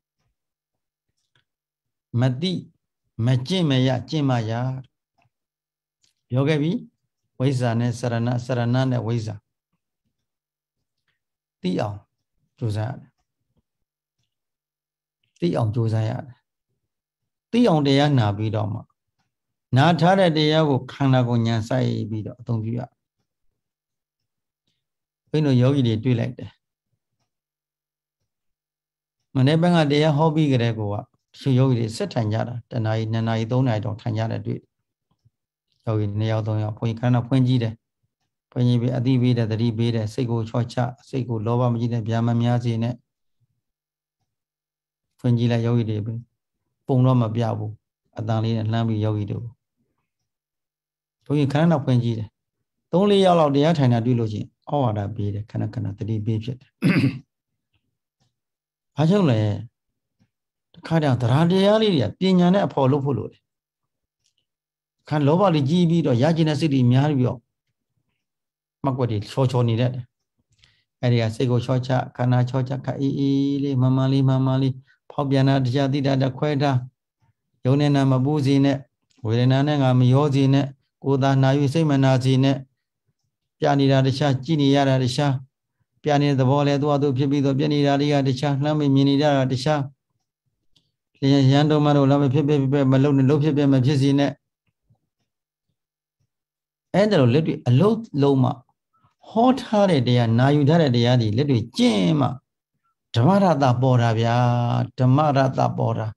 မသိမကျင့်မရကျင့်မရပြောခဲ့ပြီဝိဇ္ဇာနဲ့စရဏစရဏနဲ့ဝိဇ္ဇာသိအောင်ကြိုးစားရတယ်သိအောင်ကြိုးစားရတယ်သိအောင်တရားနာပြီးတော့မှနာထားတဲ့တရားကိုခန္ဓာကိုယ်ဉာဏ်စိုက်ပြီးတော့အသုံးပြုရဘယ်လိုယောဂီတွေတွေ့လိုက်တယ်မနေ့ကတရားဟောပြီးကြတဲ့ကောကသူယောဂီတွေစစ်ထိုင်ကြတာတနာရီနှစ်နာရီသုံးနာရီတော့ထိုင်ကြတယ်တွေ့ယောဂီနှစ်ယောက်သုံးယောက်ဖွင့်ခန္ဓာဖွင့်ကြည့်တယ်ဖွင့်ကြည့်ပြီးအတိပေးတယ်သတိပေးတယ်စိတ်ကိုချော့ချစိတ်ကိုလောဘမကြီးနဲ့ဗျာမများစေနဲ့ဖွင့်ကြည့်လိုက်ယောဂီတွေပုံတော့မပြဘူးအတန်လေးနဲ့လှမ်းပြီးယောဂီတို့ဘုန်းကြီးခန္ဓာဖွင့်ကြည့်တယ်သုံးလေးယောက်လောက်တရားထိုင်တာတွေ့လို့ချင်းဩဝါဒပေးတယ်ခဏခဏသတိပေးဖြစ်တယ်ဘာကြောင့်လဲတခါတည်းတရားတရားလေးတွေကပညာနဲ့အဖို့လုပ်ဖို့လို့တယ်ခန္ဓာလောဘလေးကြီးပြီးတော့ရကျင်တဲ့စိတ်တွေများပြီးတော့မကွက်တွေချောချောနေတတ်တယ်အဲ့ဒီကစိတ်ကိုချောချခန္ဓာချောချခအေးအေးလေးမမလေးမမလေးဖောက်ပြန်တာတရားသိတာတခွဲထားယုံနေတာမပူးစေနဲ့ဝေဒနာနဲ့ငါမရောစေနဲ့ကိုယ်သာနာယူစိတ်မနာစေနဲ့ပြနေတာတခြားကြည်နေရတာတခြားပြနေတဲ့သဘောလဲသူ့အတူဖြစ်ပြီးတော့ပြနေတာလေးကတခြားလှမ်းမြင်နေတာတခြားလျံရန်တော်မတို့လည်းဖြစ်ဖြစ်ဖြစ်မလုံးနဲ့လုံးဖြစ်ဖြစ်မဖြစ်စေနဲ့အဲ့ဒါလိုလက်တွေအလုံးလုံးမှဟောထားတဲ့တရားနာယူထားတဲ့တရားတွေလက်တွေကျင့်မှဓမ္မရတပေါ်တာဗျာဓမ္မရတပေါ်တာ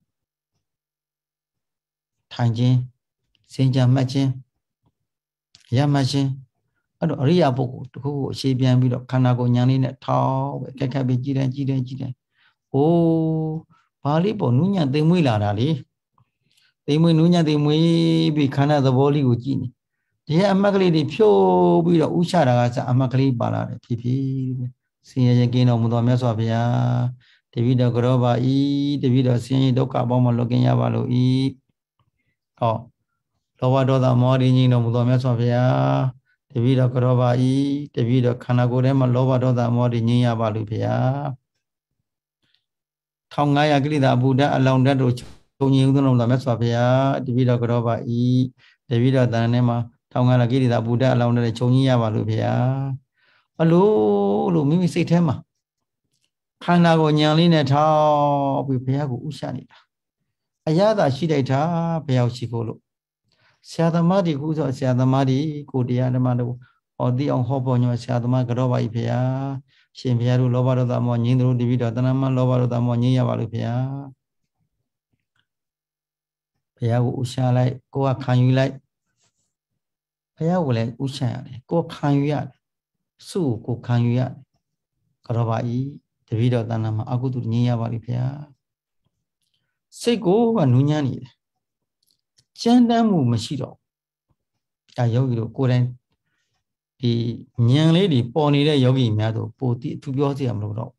ထိုင်ခြင်းစင်ကြမှတ်ခြင်းရမှတ်ခြင်းအဲ့တော့အရိယာပုဂ္ဂိုလ်တခုကိုအခြေပြန်ပြီးတော့ခန္ဓာကိုယ်ဉာဏ်လေးနဲ့ထောက်ပဲခက်ခက်ပဲကြည်တယ်ကြည်တယ်ကြည်တယ်။အိုးဘာလေးပေါ့နူးညံ့သိမ်မွေ့လာတာလေသိမ်မွေ့နူးညံ့သိမ်မွေ့ပြီးခန္ဓာသဘောလေးကိုကြည်နေဒီအမတ်ကလေးတွေဖြိုးပြီးတော့ဥချတာကစအမတ်ကလေးပါလာတယ်ဖြည်းဖြည်းဆင်းရဲခြင်းကင်းတော်မူသောမြတ်စွာဘုရားတပိတော်ကရောပါဤတပိတော်ဆင်းရဲဒုက္ခပေါင်းမလွတ်ကင်းရပါလို့ဤဟောလောဘဒေါသမောဟရင်းကြီးတော်မူသောမြတ်စွာဘုရားတပိတော်ကရောပါဤတပိတော်ခန္ဓာကိုယ်ထဲမှာလောဘဒေါသမောဟရင်းကြီးရပါလို့ဘုရား၁၅၀၀ကိရိတာဘုဒ္ဓအလောင်းတတ်တို့ခြုံငြိမ်ဦးသောမြတ်စွာဘုရားတပိတော်ကရောပါဤတပိတော်တန်ထဲမှာထောင်ငါလာကိရိတာဘုဒ္ဓအလောင်းတဲ့ခြုံကြီးရပါလို့ဗျာအလိုလို့မိမိစိတ်ထဲမှာခန္ဓာကိုညံလေးနဲ့ထောက်ပြီးဘုရားကိုဥရှာနေတာအရသာရှိလိုက်တာဘုရားရှိခိုးလို့ဆရာသမားတွေခုဆိုဆရာသမားတွေကိုတရားဓမ္မတို့ဟောသိအောင်ဟောပေါ်ညောဆရာသမားကတော့ပါ၏ဘုရားရှင်ဘုရားတို့လောဘဒေါသမောငြိမ်းတို့တပိတော်တဏ္ဍမလောဘဒေါသမောငြိမ်းရပါလို့ဘုရားဘုရားကိုဥရှာလိုက်ကိုကခံယူလိုက်ဘုရားကိုလည်းဥချမ်းရတယ်ကိုခံယူရတယ်စုကိုခံယူရတယ်ကြောပါဤတပည့်တော်တဏ္ဍာမှာအကုသိုလ်ငြိမ်းရပါလိဘုရားစိတ်ကိုကနူးညံ့နေတယ်ကြမ်းတမ်းမှုမရှိတော့ဒါယောဂီတို့ကိုယ်တိုင်ဒီဉာဏ်လေးတွေပေါ်နေတဲ့ယောဂီများတို့ပိုတိအထူးပြောစရာမလိုတော့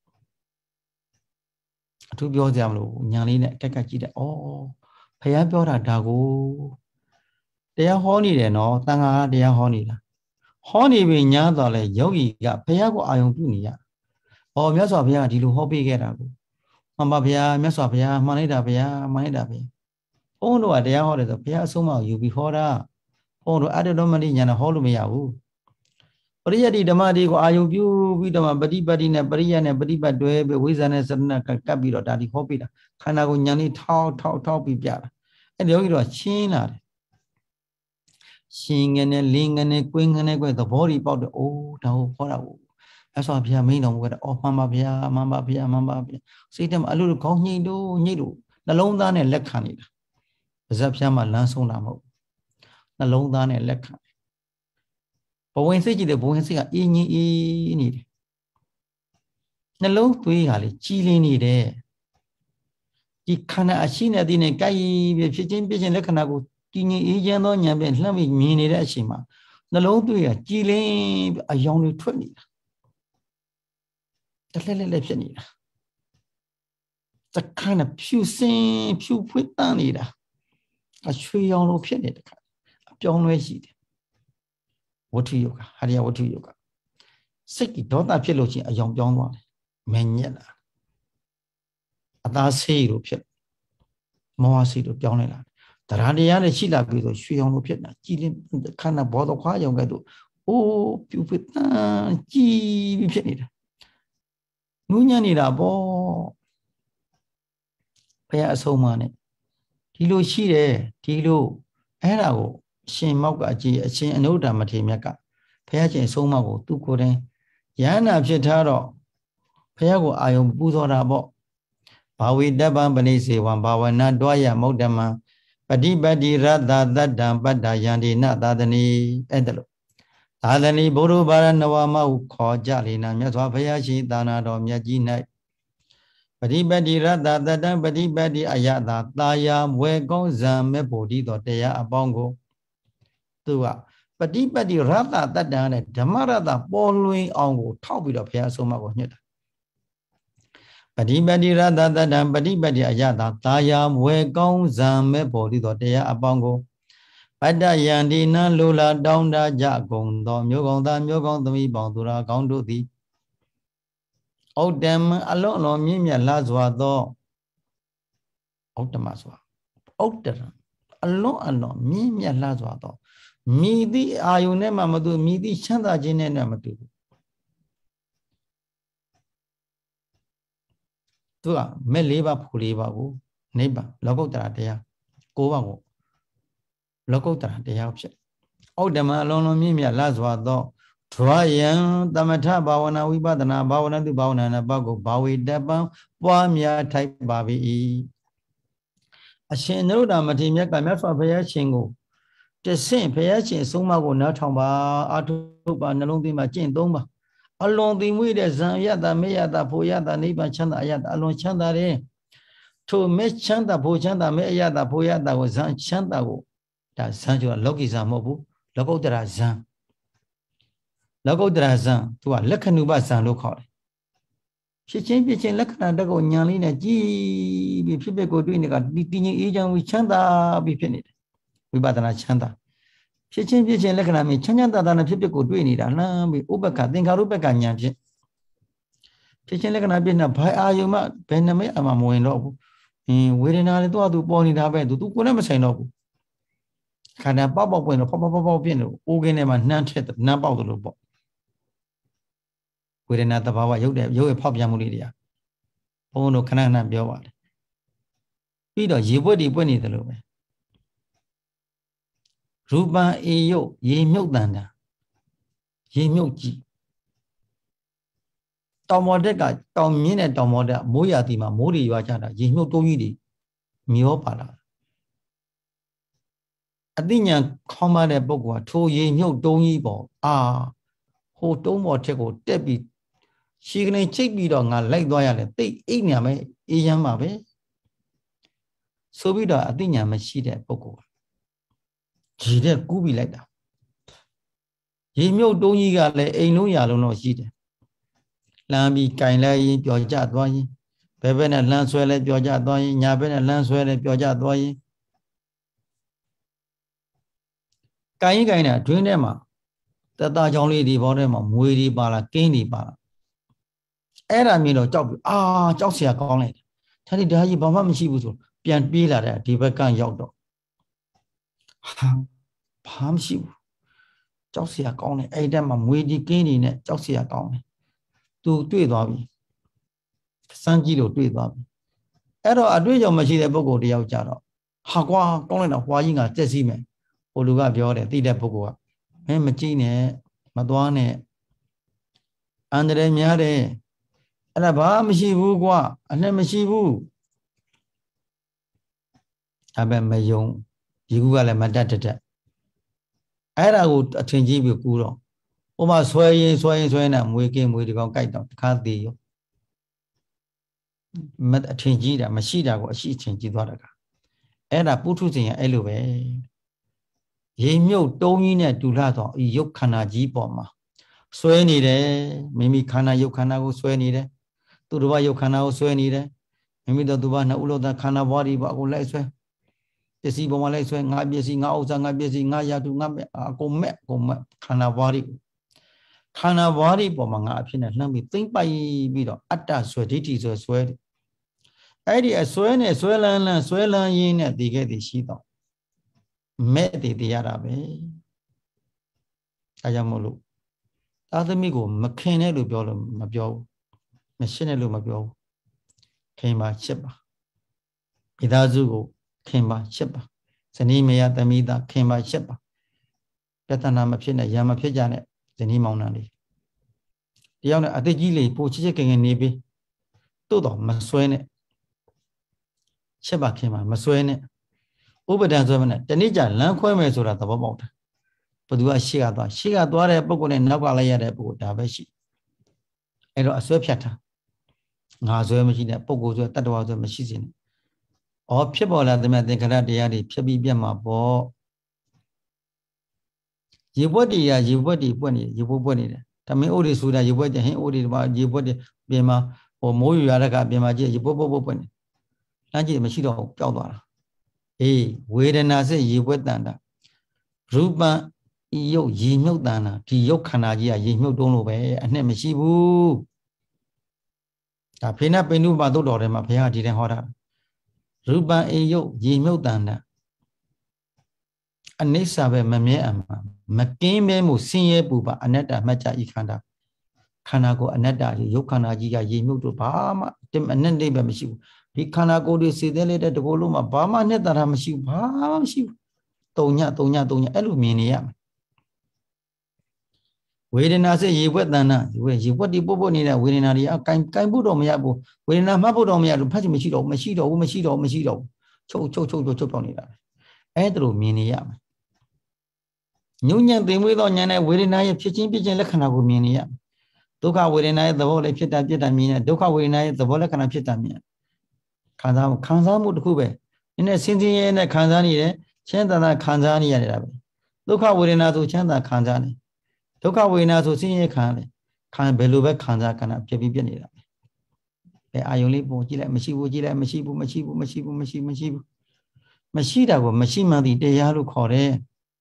အထူးပြောစရာမလိုဉာဏ်လေးနဲ့တက်ကကြည့်တယ်ဩဘုရားပြောတာဒါကိုတရားဟောနေတယ်နော်တန်ခါတရားဟောနေတာဟောနေပြီညားတော့လေယောဂီကဘုရားကိုအာယုံပြုနေရ။ဩမြတ်စွာဘုရားကဒီလိုဟောပေးခဲ့တာကိုမှန်ပါဘုရားမြတ်စွာဘုရားမှန်လိုက်တာဘုရားမှန်လိုက်တာဘုရား။ဘုန်းတော်ကတရားဟောတယ်ဆိုဘုရားအဆုံးအမယူပြီးဟောတာ။ဘုန်းတော်အတ္တတော်မတိညာနဲ့ဟောလို့မရဘူး။ပရိယတ္တိဓမ္မတိကိုအာယုံပြုပြီးတော့မှပฏิပတ်တိနဲ့ပရိယတ်နဲ့ပฏิပတ်တွဲပြီးဝိဇ္ဇာနဲ့စရဏကကပ်ပြီးတော့ဒါဒီဟောပေးတာခန္ဓာကိုညာလေးထောက်ထောက်ထောက်ပြီးပြတာ။အဲ့ဒီယောဂီတို့ကရှင်းလာတယ်ရှင်ငနဲ့လင်းငနဲ့ကွင်းငနဲ့ကွဲသဘောတွေပေါက်တယ်။အိုးဒါဟုတ်ခေါ်တာဘူး။အဲ့ဆိုဘုရားမိန်တော်မူခဲ့တယ်။အော်မှန်ပါဗျာမှန်ပါဗျာမှန်ပါဗျာစိတ်ထဲမှာအလိုလိုခေါင်းညှိတို့ညှိတို့နှလုံးသားနဲ့လက်ခံနေတာ။ပါဇက်ဖျားမှာလမ်းဆုံးတာမဟုတ်။နှလုံးသားနဲ့လက်ခံတယ်။ဘဝင်စိတ်ကြည့်တယ်ဘဝင်စိတ်ကအင်းကြီးအင်းနေတယ်။နှလုံးသွေးကလေကြီးလင်းနေတယ်။ဒီခန္ဓာအရှိနဲ့အသိနဲ့ကြိုက်ပြီးဖြစ်ချင်းပြချင်းလက္ခဏာကိုဒီငြိမ်အေးချမ်းသောဉာဏ်ဖြင့်လှမ်းပြီးမြင်နေတဲ့အချိန်မှာနှလုံးသွေးကကြည်လင်းအယောင်တွေထွက်နေတာတလှဲ့လှဲ့ဖြစ်နေတာတခါနဲ့ဖြူစင်ဖြူဖွေးတန်းနေတာအချွေရောင်လိုဖြစ်နေတဲ့ခါအပြောင်းလဲရှိတယ်ဝတ္ထုယောဂဟာရယဝတ္ထုယောဂစိတ်ကဒေါသဖြစ်လို့ချင်းအယောင်ပြောင်းသွားတယ်မညက်လာအသားဆေးလိုဖြစ်မောဟဆေးလိုပြောင်းလဲလာတရားတရားနဲ့ရှိလာပြီဆိုရွှေအောင်လို့ဖြစ်တာကြည်လင်းခန္ဓာဘောတော်ခွားရောင်ကဲ့သို့အိုးပြူပတန်ကြည်ပြီးဖြစ်နေတာနူးညံ့နေတာပေါ့ဘုရားအဆုံးအမနဲ့ဒီလိုရှိတယ်ဒီလိုအဲ့ဒါကိုအရှင်မောက်ကအကြည့်အရှင်အနုတ္တမထေရမြတ်ကဘုရားရှင်အဆုံးအမကိုသူကိုယ်တိုင်ယန္နာဖြစ်ထားတော့ဘုရားကိုအာယုံပူဇော်တာပေါ့ဘာဝိတ္တပံပဏိစေဝံဘာဝနာတွားရမௌဒ္ဓမံပฏิပတိရတ္တတတ္တံပတ္တယန္တိနသာသနီအဲ့ဒါလို့သာသနီဘုရုဘာရနဝမဟုခေါ်ကြလေနာမြတ်စွာဘုရားရှင်သာနာတော်မြတ်ကြီး၌ပฏิပတိရတ္တတတ္တံပฏิပတိအယတာတာယာဝေကောင်းဇံမေဖို့ဒီတော်တရားအပေါင်းကိုသူကပฏิပတိရတ္တတတ္တံနဲ့ဓမ္မရတ္တပေါ်လွင်အောင်ကိုထောက်ပြီးတော့ဘုရားအဆုံးအမကိုညွှန်တာပฏิပတိရတ္တတတ္တံပฏิပတိအယတာတာယာဝေကောင်းဇံမေဖို့ဒီတော်တရားအပေါင်းကိုပတ္တယန္တိနံလူလာတောင်းတကြကုန်သောမျိုးကောင်းသားမျိုးကောင်းသမီးပေါင်းသူရာကောင်းတို့သည်ဩတ္တမအလုံးအလုံးမြင့်မြတ်လာစွာသောဩတ္တမစွာဩတ္တရအလုံးအလုံးမြင့်မြတ်လာစွာသောမိသည့်အာယုန်နဲ့မှမတူမိသည့်ချမ်းသာခြင်းနဲ့မတူဘူးသူကမဲ့လေးပါးဖို့လေးပါးကိုနိဗ္ဗာန်လောကုတ္တရာတရားကိုးပါးကိုလောကုတ္တရာတရားဖြစ်ဩတ္တမအလုံးလုံးမြင့်မြတ်လာစွာသောဒွါယံသမထဘာဝနာဝိပဿနာဘာဝနာတုဘာဝနာနာဘကိုဘာဝေတပံပွားများထိုက်ပါ၏အရှင်နုဒ္ဓမထေရမြတ်ကမြတ်စွာဘုရားရှင်ကိုတဆင့်ဘုရားရှင်အဆုံးအမကိုနားထောင်ပါအာထုပါနှလုံးသွင်းပါကျင့်သုံးပါအလွန်သိမွေ့တဲ့ဇံယတမေယတဖို့ယတနိဗ္ဗာန်ချမ်းသာအယတအလွန်ချမ်းသာတယ်ထိုမေချမ်းသာဖို့ချမ်းသာမေအယတဖို့ယတကိုဇံချမ်းသာကိုဒါဇံဆိုတာလောကီဇံမဟုတ်ဘူးလောကုတ္တရာဇံလောကုတ္တရာဇံသူကလက္ခဏုပဇံလို့ခေါ်တယ်ဖြစ်ချင်းဖြစ်ချင်းလက္ခဏာတက်ကိုညာလေးနဲ့ကြည်ပြီးဖြစ်ဖြစ်ကိုတွေ့နေကတည်ငြိမ်အေးချမ်းပြီးချမ်းသာပြီးဖြစ်နေတယ်ဝိပဿနာချမ်းသာဖြစ်ချင်းဖြစ်ချင်းလက္ခဏာမျိုးချမ်းချမ်းသာသာနဲ့ဖြစ်ဖြစ်ကိုတွေ့နေတာလှမ်းပြီးဥပက္ခသင်္ခါရုပ္ပကညာဖြစ်ဖြစ်ချင်းလက္ခဏာပြည့်နေဘာအာယုံမှဘယ်နှမဲအမှမဝင်တော့ဘူးအင်းဝေဒနာလည်းသူ့အတူပေါ်နေတာပဲသူသူကိုယ်နဲ့မဆိုင်တော့ဘူးခန္ဓာပေါက်ပေါက်ပွင့်တော့ပေါက်ပေါက်ပေါက်ပေါက်ပြင်းလို့အိုးကင်းထဲမှာနှမ်းထက်နှမ်းပေါက်တယ်လို့ပေါ့ဝေဒနာတဘာဝရုပ်တဲ့ရုပ်ရဲ့ဖောက်ပြန်မှုလေးတွေကဘုန်းဘုန်းတို့ခဏခဏပြောပါတယ်ပြီးတော့ရေပွက်တွေပွက်နေတယ်လို့ပဲရူပံအေယုတ်ရေမြုပ်တန်တာရေမြုပ်ကြည့်တောင်ပေါ်တက်ကတောင်မြင့်တဲ့တောင်ပေါ်တက်မိုးရာသီမှာမိုးတွေရွာကြတာရေမြုပ်တုံးကြီးတွေမျောပါလာအသိဉာဏ်ခေါင်းမတဲ့ပုဂ္ဂိုလ်ကထိုရေမြုပ်တုံးကြီးပေါ်အာဟိုတုံးပေါ်ထက်ကိုတက်ပြီးရှီကနေချိတ်ပြီးတော့ငါလိုက်သွားရတယ်တိတ်အိတ်ညာမယ်အေးရမ်းပါပဲဆိုပြီးတော့အသိဉာဏ်မရှိတဲ့ပုဂ္ဂိုလ်ရေတဲ့ကူးပြီးလိုက်တာရေမြုပ်တုံးကြီးကလည်းအိမ်လုံးရာလုံးတော့ရှိတယ်လှမ်းပြီးကင်လိုက်ရင်ပျော်ကျသွားရင်ဘယ်ဘက်နဲ့လှမ်းဆွဲလဲပျော်ကျသွားရင်ညာဘက်နဲ့လှမ်းဆွဲလဲပျော်ကျသွားရင်ကင်ရင်ကင်တာတွင်းထဲမှာတသားချောင်းလေးဒီဘောထဲမှာမွေတွေပါလာကင်းတွေပါလာအဲ့ဒါမြင်တော့ကြောက်ပြီအာကြောက်เสียကောင်းလိုက်တယ်ဒါဒီဒါကြီးဘာမှမရှိဘူးဆိုပြန်ပြေးလာတဲ့ဒီဘက်ကရောက်တော့ဟာဘာမှမရှိဘူးကြောက်เสียကောင်းတယ်အဲ့တက်မှာမွေကြီးကင်းတွေနဲ့ကြောက်เสียကောင်းတယ်သူတွေ့သွားပြီစမ်းကြည့်လို့တွေ့သွားပြီအဲ့တော့အတွေ့အကြုံမရှိတဲ့ပုဂ္ဂိုလ်တယောက်ကြတော့ဟာကွာကောင်းလိုက်တော့ဟွာကြီးကတက်စီးမယ်ဟိုလူကပြောတယ်သိတဲ့ပုဂ္ဂိုလ်ကမင်းမကြည့်နဲ့မသွားနဲ့အန္တရာယ်များတယ်အဲ့ဒါဘာမရှိဘူးကွာအနဲ့မရှိဘူးဒါပဲမယုံဒီကူကလည်းမတတ်တတ်အဲ့ဒါကိုအထင်ကြီးပြီးကူတော့ဥပမာဆွဲရင်ဆွဲရင်ဆွဲနေမွေးကင်းမွေးဒီကောင်ကြိုက်တော့တခါသေးရောမအထင်ကြီးတာမရှိတာကိုအရှိအထင်ကြီးသွားတာကအဲ့ဒါပုထုဇဉ်ရဲ့အဲ့လိုပဲရေမြုပ်တုံးကြီးနဲ့တူလာတော့ဤရုပ်ခန္ဓာကြီးပေါ်မှာဆွဲနေတယ်မိမိခန္ဓာရုပ်ခန္ဓာကိုဆွဲနေတယ်သူတစ်ပါးရုပ်ခန္ဓာကိုဆွဲနေတယ်မိမိတို့သူပါနှစ်ဦးလုံးသားခန္ဓာဘွားဒီဘကိုလိုက်ဆွဲပစ္စည်းပေါ်မှာလိုက်ဆွဲငါပစ္စည်းငါဥစ္စာငါပစ္စည်းငါရတုငါအကုန်မဲ့အကုန်မဲ့ခန္ဓာဘွားဒီခန္ဓာဘွားဒီပေါ်မှာငါအဖြစ်နဲ့လှမ်းပြီးသိမ့်ပိုက်ပြီးတော့အတ္တဆွဲဒိဋ္ဌိဆွဲဆွဲတယ်အဲ့ဒီအဆွဲနဲ့ဆွဲလန်းလန်းဆွဲလန်းရင်းနဲ့ဒီခဲ့တည်ရှိတော့မဲ့တည်တည်ရတာပဲအဲကြောင့်မို့လို့သာသမီကိုမခင်တဲ့လို့ပြောလို့မပြောဘူးမရှင်းတဲ့လို့မပြောဘူးခင်ပါချစ်ပါ Idazugo Kimba Shipa Sanimea Tamida Kimba Shipa Petanama Pina Yama Pijane Zeni Maunani Diana Adegili Puchiking and Nibi Todo Maswene Shiba Kima Maswene Ubedan Zomana Tanija Lanquame Sura the Bobot Padua Shiga Shiga Dware Boko and Nagalaya Boko Dabashi Ero Aswepata Nazo machine Pogo that was a machine or people at the Madekara Chabi Biama Bo Yibodi, Yibodi, Bonnie, Yibodi, Tami Odi Suda, Yibodi, Odi, Yibodi, Bima, or Moyu Araga, Bima, Yibobo Bonnie. Naji Machido, Paldora. Eh, wait and I say Yibodanda. Ruba, Yo, Yimil Dana, Tiyokanaja, Yimil Dono, and Nemishibu. Tapina Penu Bado, Mapia didn't horror. Ruba, Yo, Yimil Dana. Anisabe Mamma, Makime Musie Buba, Aneta Macha Ikanda. Kanago Aneta, Yokanaji, Yimu to Bama, Tim and Nende Bamishu. He cannot go to see the letter to Goluma, Bama, Neta Ramashu, Bamashu. Tonya, Tonya, Tonya, Aluminium. Waiting as a ye wet than you what the Bobo Nina, winning a kind Budo Miabu, winning a Mabudomia to Pachimichido, Machido, Machido, Machido, Cho Cho Cho Choponida. Edru Miniam. Union being with on Yana, very nice pitching pigeon Lakanago Minia. Doka very nice the volley pit at Jetamina, Doka very nice the Volacana Pitamia. Kanzam Kanzamud Hube. In a Cindy and a Kanzani, Chandana Kanzani Arabi. Doka very nice to Chanda Kanzani. Doka very nice to see a can, can Beluba Kanzakana, Jabianida. I only bought Gila, Machibu, Gila, Machibu, Machibu, Machibu, Machibu, Machibu. Machida was Machima the Deyalu Kore.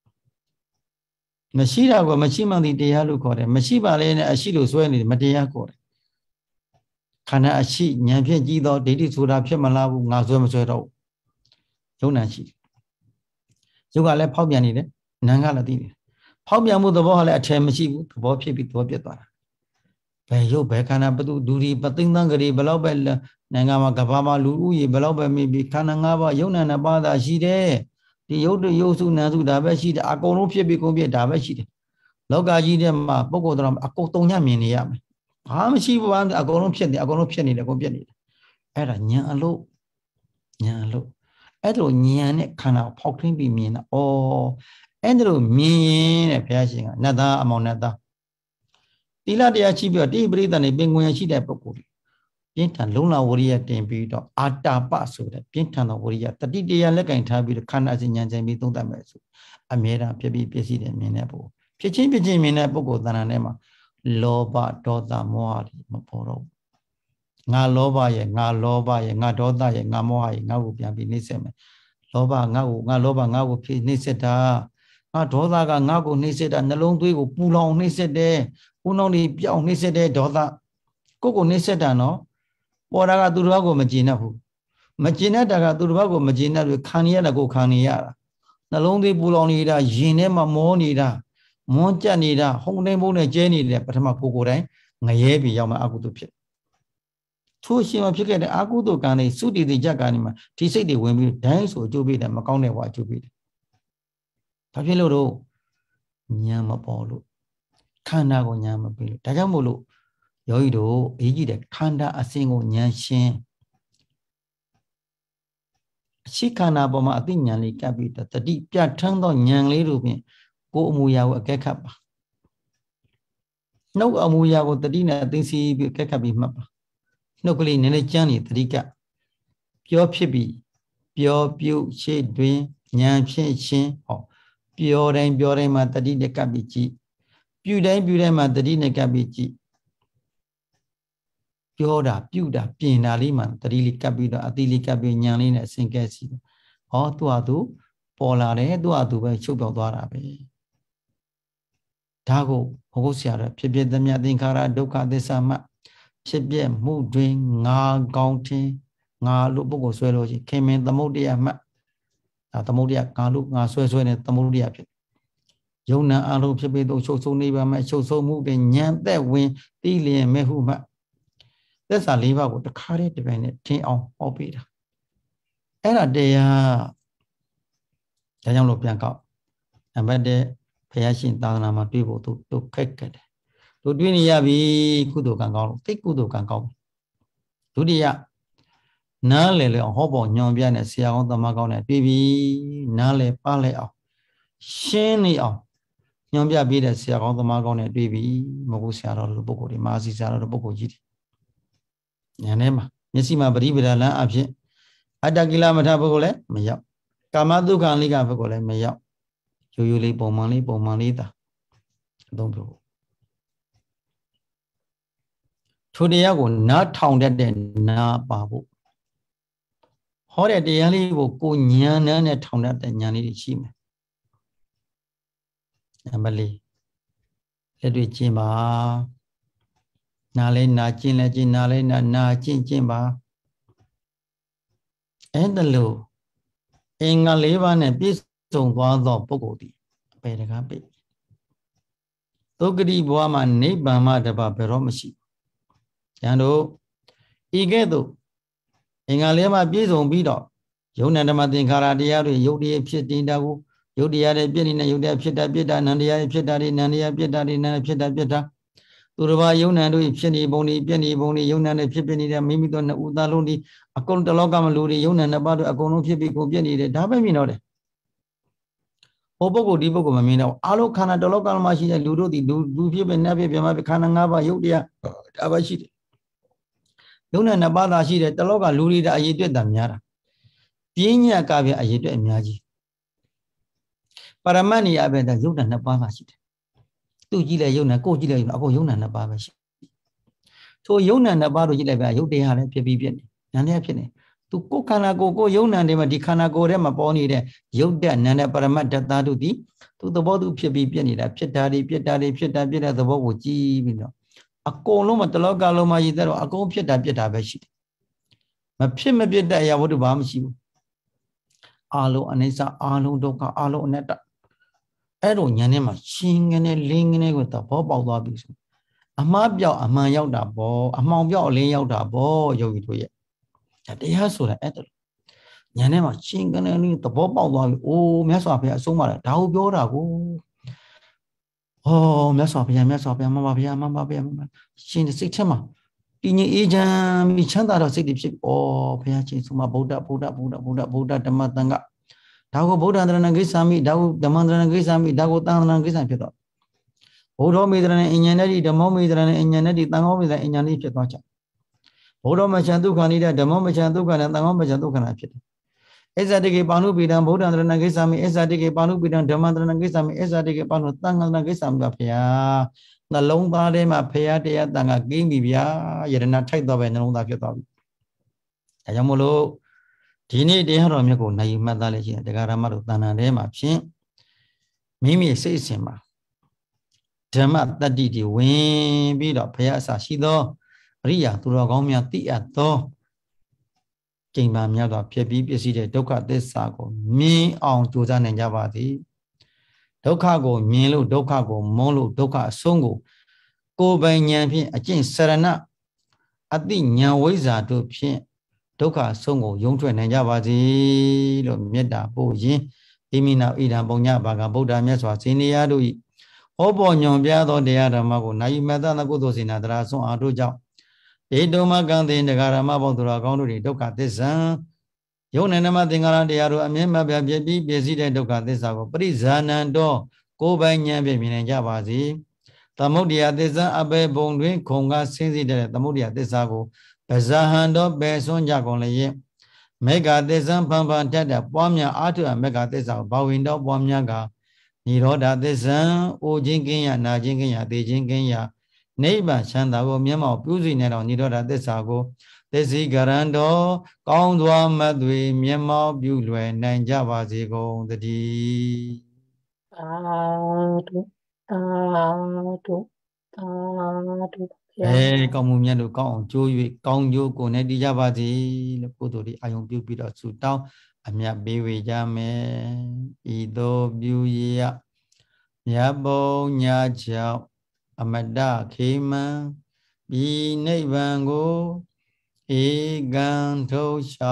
Machida was Machima the Deyalu Kore. Machiba Lane Ashido Swelly, Matea Kore. Kana Ashi, Nyampian Gido, Dedi Sura Pemalabu, Nazum Zero. Jonachi. You got let Paubianide, Nangala did. Paubiamu the Bohale at Chemachibu, Bopi Bitobia. Payo Becana Badu Duri, Batingangari, Balobel, Nangama Gabama, Lulu, Baloba, maybe Kanangaba, Yona Nabada, Shide, the Yoda Yosu Nazu Dabashi, the Akonopia become a Dabashi. Loga Jidema, Bogodram, Akotonia Miniam. How she want Agonopia, the Agonopia, the Gobian. Era Nyalo, Nyalo. Edro Nyan Kana, Poking be mean, or Edro mean a passing, Nada among Nada. Tila de Achibia, de breathe and a penguin she that Pocuri. Pintan Luna Warrior Tempido, Ata Passo, the Pintan Warrior, the Didia Lega in Tabi, the Canas in Yanzami Damasu, Amera, Pebi, Pesi, and Minapo. Pichin Pichin Minapo than anema, Loba, Dota, Moari, Maporo. Nga Loba, Nga Loba, Nga Dota, Nga Moai, Nga Wupian Nisem. Loba, Nga, Nga Loba, Nga Wupi, Niseta. Nga Dota, Nga Niseta, and the long way will pull on Nisete. Unoni Piao Nisete, Dota. Coco Niseta, no? What I do Rago Magina who Magina Daga Durbago Magina with Kania go Kania. The lonely Bulonida, Ginema Monida, Montanida, Hone Mona Jenny, the Patama Pogore, Nayebi Yama Agudu Pit. Two Shima Picket Agudu Gani, Sudi the Jaganima, Tisi the women dance or Jubi and Macone what to be. Papiloro Nyama Polo Kanago Nyama Bill, Tajamolo. Yoido, Egi Kanda a single Nyanshin. Shikana Boma Adinyan Capita, the deep yard turned on young little me, go Muya Gekapa. No Amuya with the dinner, they see Kekabi Mappa. No clean in a journey, Trika. Pure Pibi, Pure Pew, Shade Dream, Yan Shin Shin, or Pure and Pure Matadine Cabici. Pure and Pure Matadine Cabici. Pioda, Puda, Pina Liman, the really capita, a daily cabin, a single seed. Or to adu, Polare, do adu by Chubodarabe. Tago, Hosia, Pibia Damia Dinkara, Doka de Sama, Pibia, Mood Drink, Nga, Gaunty, Nga, Lubogo Swelloji, came in the Modia Map. At the Modia, Kalu, Nga Sweswen at the Modia Pit. Jona Alu Pibedo, so so neighbor, my show so moved in Yan, that way, Dili and Mehuma. That's a lever with the carry dependent tea on Opida. era dea yang lo piang kau ambade payashin tanah nama tibo tu tu keket tu dunia bi kudo kan kau tik kudo kan kau tu dia nale le hobo nyombia ne siang tama kau ne tibi nale pale au shin ni au nyombia bi de siang tama kau ne tibi magu siang lo buku di masih siang lo buku jadi yang ma nyesi ma beri berala abje ada gila mata buku le mayap kamadu kan liga buku le mayap Yo li pomang li pomang li ta don't do today I go not town that then na babu how that the ali will go nyan and town that the nyani chim Emily let we chima nale na chin la chin nale na na chin chin ba and the low in a live and peace don't want the pogodi pay the happy Togri Boama Nebama de Baberomashi Yando Igedo in a lema bizon bido Yonanamadin Karadia Yodi Pietindago Yodia Piedina Yodia Pieta Pieta Nandia Pietari Nania Pietari Nana Pieta Pieta Urba Yonando Pieni Boni Pieni Boni Yonan Pipini Mimidon Udaluni according to Logam Luri Yonan about a cono Pipico Pieni Dabamino Obogo di bogo mamina alo kana the local machine ludo di do do pibe nabe piama kana ngaba yodia abashi Yona nabada shi the local luri da ayitwe da myara Pinya ka be ayitwe amyaji Paramani abe da yona nabada shi Tu ji le yona ko ji le yona ako yona nabada shi So yona nabado ji le ba yode ha le pipi piet ni nane piet ni Tu ko kana ko ko yona de ma di kana ko de ma paw ni de yode nane paramat datta tu di Tu the bodu pipi piet ni da piet da ri piet da ri piet da piet da the bo ko ji bi no Ako lo ma the local lo ma yi da ro ako piet da piet da ba shi Ma piet ma piet da ya bodu ba ma shi bu Alo anisa alo doka alo aneta Ero nyane ma chingene lingene ko ta bo paw twa bi so Ama pyaw ama yaw da bo amaung pyaw alin yaw da bo yogi to yeတရားဆိုတာအဲ့ဒါညနေမှာချင်းကနေနေသဘောပေါက်သွားပြီအိုးမြတ်စွာဘုရားအဆုံးမလားဒါကိုပြောတာကိုဟောမြတ်စွာဘုရားမြတ်စွာဘုရားမမဘုရားမမဘုရားရှင်စိတ်ထဲမှာတည်ငြိမ်အေးချမ်းပြီးချမ်းသာတော့စိတ်တွေဖြစ်ဩဘုရားရှင်ဆုံးမဗုဒ္ဓဗုဒ္ဓဗုဒ္ဓဗုဒ္ဓဗုဒ္ဓဓမ္မသံဃာဒါကိုဗုဒ္ဓန္တရဏဂိသာမိဒါကိုဓမ္မန္တရဏဂိသာမိဒါကိုသံဃာဂိသာဖြစ်တော့ဘုဒ္ဓမေတရဏအញ្ញနဲ့ဒီဓမ္မမေတရဏအញ្ញနဲ့ဒီသံဃောမေတရဏအញ្ញနဲ့ဖြစ်သွားကြဘုဒ္ဓမချံဒုက္ခနိဒဓမ္မမချံဒုက္ခနဲ့သံဃောမချံဒုက္ခနာဖြစ်တယ်အစ္ဆတိကေပါဏုပိတံဗုဒ္ဓန္တရဏဂိသာမိအစ္ဆတိကေပါဏုပိတံဓမ္မန္တရဏဂိသာမိအစ္ဆတိကေပါဏုသံဃာဂိသာမိပါဗျာနှလုံးသားထဲမှာဖရာတရားတန်ခါကိန်းပြီဗျာယရဏထိုက်တော့ပဲနှလုံးသားဖြစ်သွားပြီဒါကြောင့်မို့လို့ဒီနေ့တရားတော်မြတ်ကိုနိုင်ယူမှတ်သားလေးရှိတယ်တရားဓမ္မတို့တဏ္ဍာထဲမှာဖြင့်မိမိစိတ်အစဉ်မှာဓမ္မတတ္တိတွေဝင်ပြီးတော့ဖရာအစာရှိသောအရိယာသူတော်ကောင်းများသိအပ်သောကျင့်ပါများသောဖြစ်ပြီးပစ္စည်းတဲ့ဒုက္ခသစ္စာကိုမြင်အောင်ကြိုးစားနိုင်ကြပါသည်ဒုက္ခကိုမြင်လို့ဒုက္ခကိုမုန်းလို့ဒုက္ခအဆုံးကိုကိုယ်ပိုင်ဉာဏ်ဖြင့်အကျင့်စရဏအတိဉာဏ်ဝိဇ္ဇာတို့ဖြင့်ဒုက္ခအဆုံးကိုယုံထွက်နိုင်ကြပါစေလို့မေတ္တာပို့ရင်းဣမိနာဣဒံပုံညဘာကဗုဒ္ဓမြတ်စွာစေနေရတို့ဤဟောပေါ်ညွန်ပြသောတရားဓမ္မကိုနာယိမတနာကုသိုလ်စေနာတရားဆုံးအားတို့ကြောင့်ဧတုမကံတေနဂရမဘောသူတော်ကောင်းတို့၏ဒုက္ခသစ္စာယုံနေနမသင်္ကာရတရားတို့အမြဲမပြပြည့်ပြီးပြည့်စည်တဲ့ဒုက္ခသစ္စာကိုပရိဇာနံတော်ကိုယ်ပိုင်ဉာဏ်ဖြင့်မြင်နိုင်ကြပါစေသမုဒ္ဒရာသစ္စာအဘေဘုံတွင်ခုံကဆင်းစည်းတဲ့သမုဒ္ဒရာသစ္စာကိုပဇာဟံတော်ပယ်ဆွံ့ကြကုန်လျက်မေဃသစ္စာဖန်ဖန်တတ်တဲ့ပွားများအာထုအမေဃသစ္စာကိုဘာဝင်တော်ပွားများကနိရောဓသစ္စာအိုခြင်းကင်းရနာခြင်းကင်းရသိခြင်းကင်းရနိဗ္ဗာန်ချမ်းသာကိုမျက်မှောက်ပြုစီနေတော်နိရောဓသစ္စာကိုသစ္စိကရဏတော်ကောင်းစွာမတ်တွေမျက်မှောက်ပြုလွယ်နိုင်ကြပါစေကုန်သတည်းသာဓုသာဓုသာဓုအဲကောင်းမှုမြတ်တို့ကောင်းအောင်ကြိုး၍ကောင်းကျိုးကိုနဲ့တည်ကြပါစေလို့ကုသိုလ်ဒီအာယုံပြုပြီးတော့ဆုတောင်းအမြတ်ပေးဝေကြမယ်ဤသို့ပြုရမြတ်ဘုံညာကြောင့်အမတခေမံဤနိဗ္ဗာန်ကိုဧကံထုတ်လျှောက်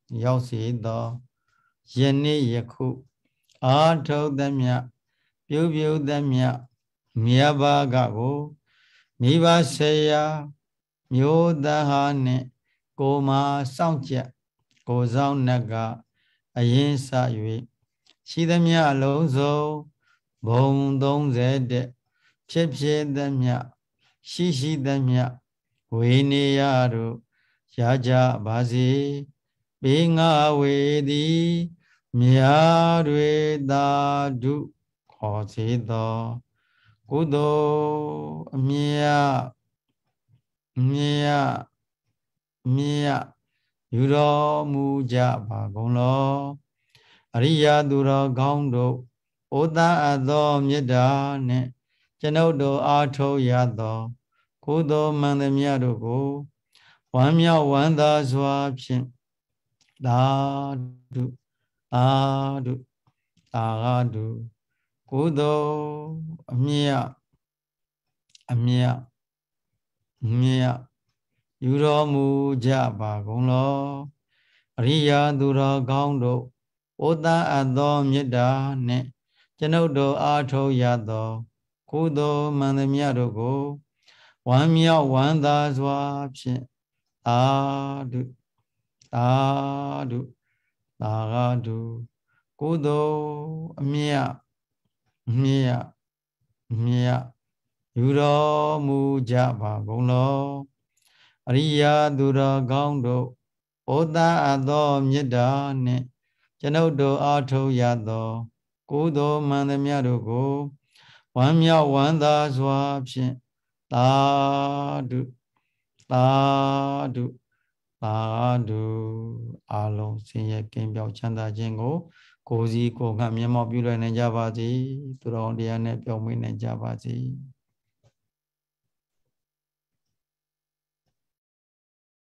ရောက်စေသောယနေ့ယခုအာထုတ်သမျှပြုပြုသမျှမြတ်ဘာကကိုမိဘဆေယမျိုးသားဟာနှင့်ကိုမာစောင့်ကြက်ကိုဆောင်နှက်ကအရင်စ၍ရှိသမျှအလုံးစုံဘုံသုံးဆယ်တဖြစ်ဖြစ်သမျှရှိရှိသမျှဝေနေရတို့ရကြပါစေဘေးငါဝေသည်မြာတွေသာဓုခေါ်စေသောကုသိုလ်အမြတ်မြတ်မြတ်ယူတော်မူကြပါကုန်လောအရိယာသူတော်ကောင်းတို့ဩတာအပ်သောမေတ္တာနှင့်ကျွန်ုပ်တို့အားထုတ်ရသောကုသိုလ်မှန်သမျှတို့ကိုဝမ်းမြောက်ဝမ်းသာစွာဖြင့်သာဓုသာဓုသာဓုကုသိုလ်အမြတ်အမြတ်မြတ်ယူတော်မူကြပါကုန်လောအရိယာသူတော်ကောင်းတို့ဩတာအပ်သောမေတ္တာနှင့်ကျွန်ုပ်တို့အားထုတ်ရသောကုသိုလ်မှန်သမျှတို့ကိုဝမ်းမြောက်ဝမ်းသာစွာဖြင့်သာဓုသာဓုသာဓုကုသိုလ်အမြတ်မြတ်မြတ်ယူတော်မူကြပါကုန်လောအရိယာသူတော်ကောင်းတို့ဩတာအပ်သောမေတ္တာနှင့်ကျွန်ုပ်တို့အားထုတ်ရသောကုသိုလ်မှန်သမျှတို့ကိုဝမ်းမြောက်ဝမ်းသာစွာဖြင့်သာဓုသာဓုသာဓုအာလုံးဆင်းရဲကင်းပြောက်ချမ်းသာခြင်းကိုကိုယ်စီကိုယ်ငှမျက်မှောက်ပြုလိုက်နိုင်ကြပါစေသူတော်တရားနဲ့ပြောင်းမွေးနိုင်ကြပါစေ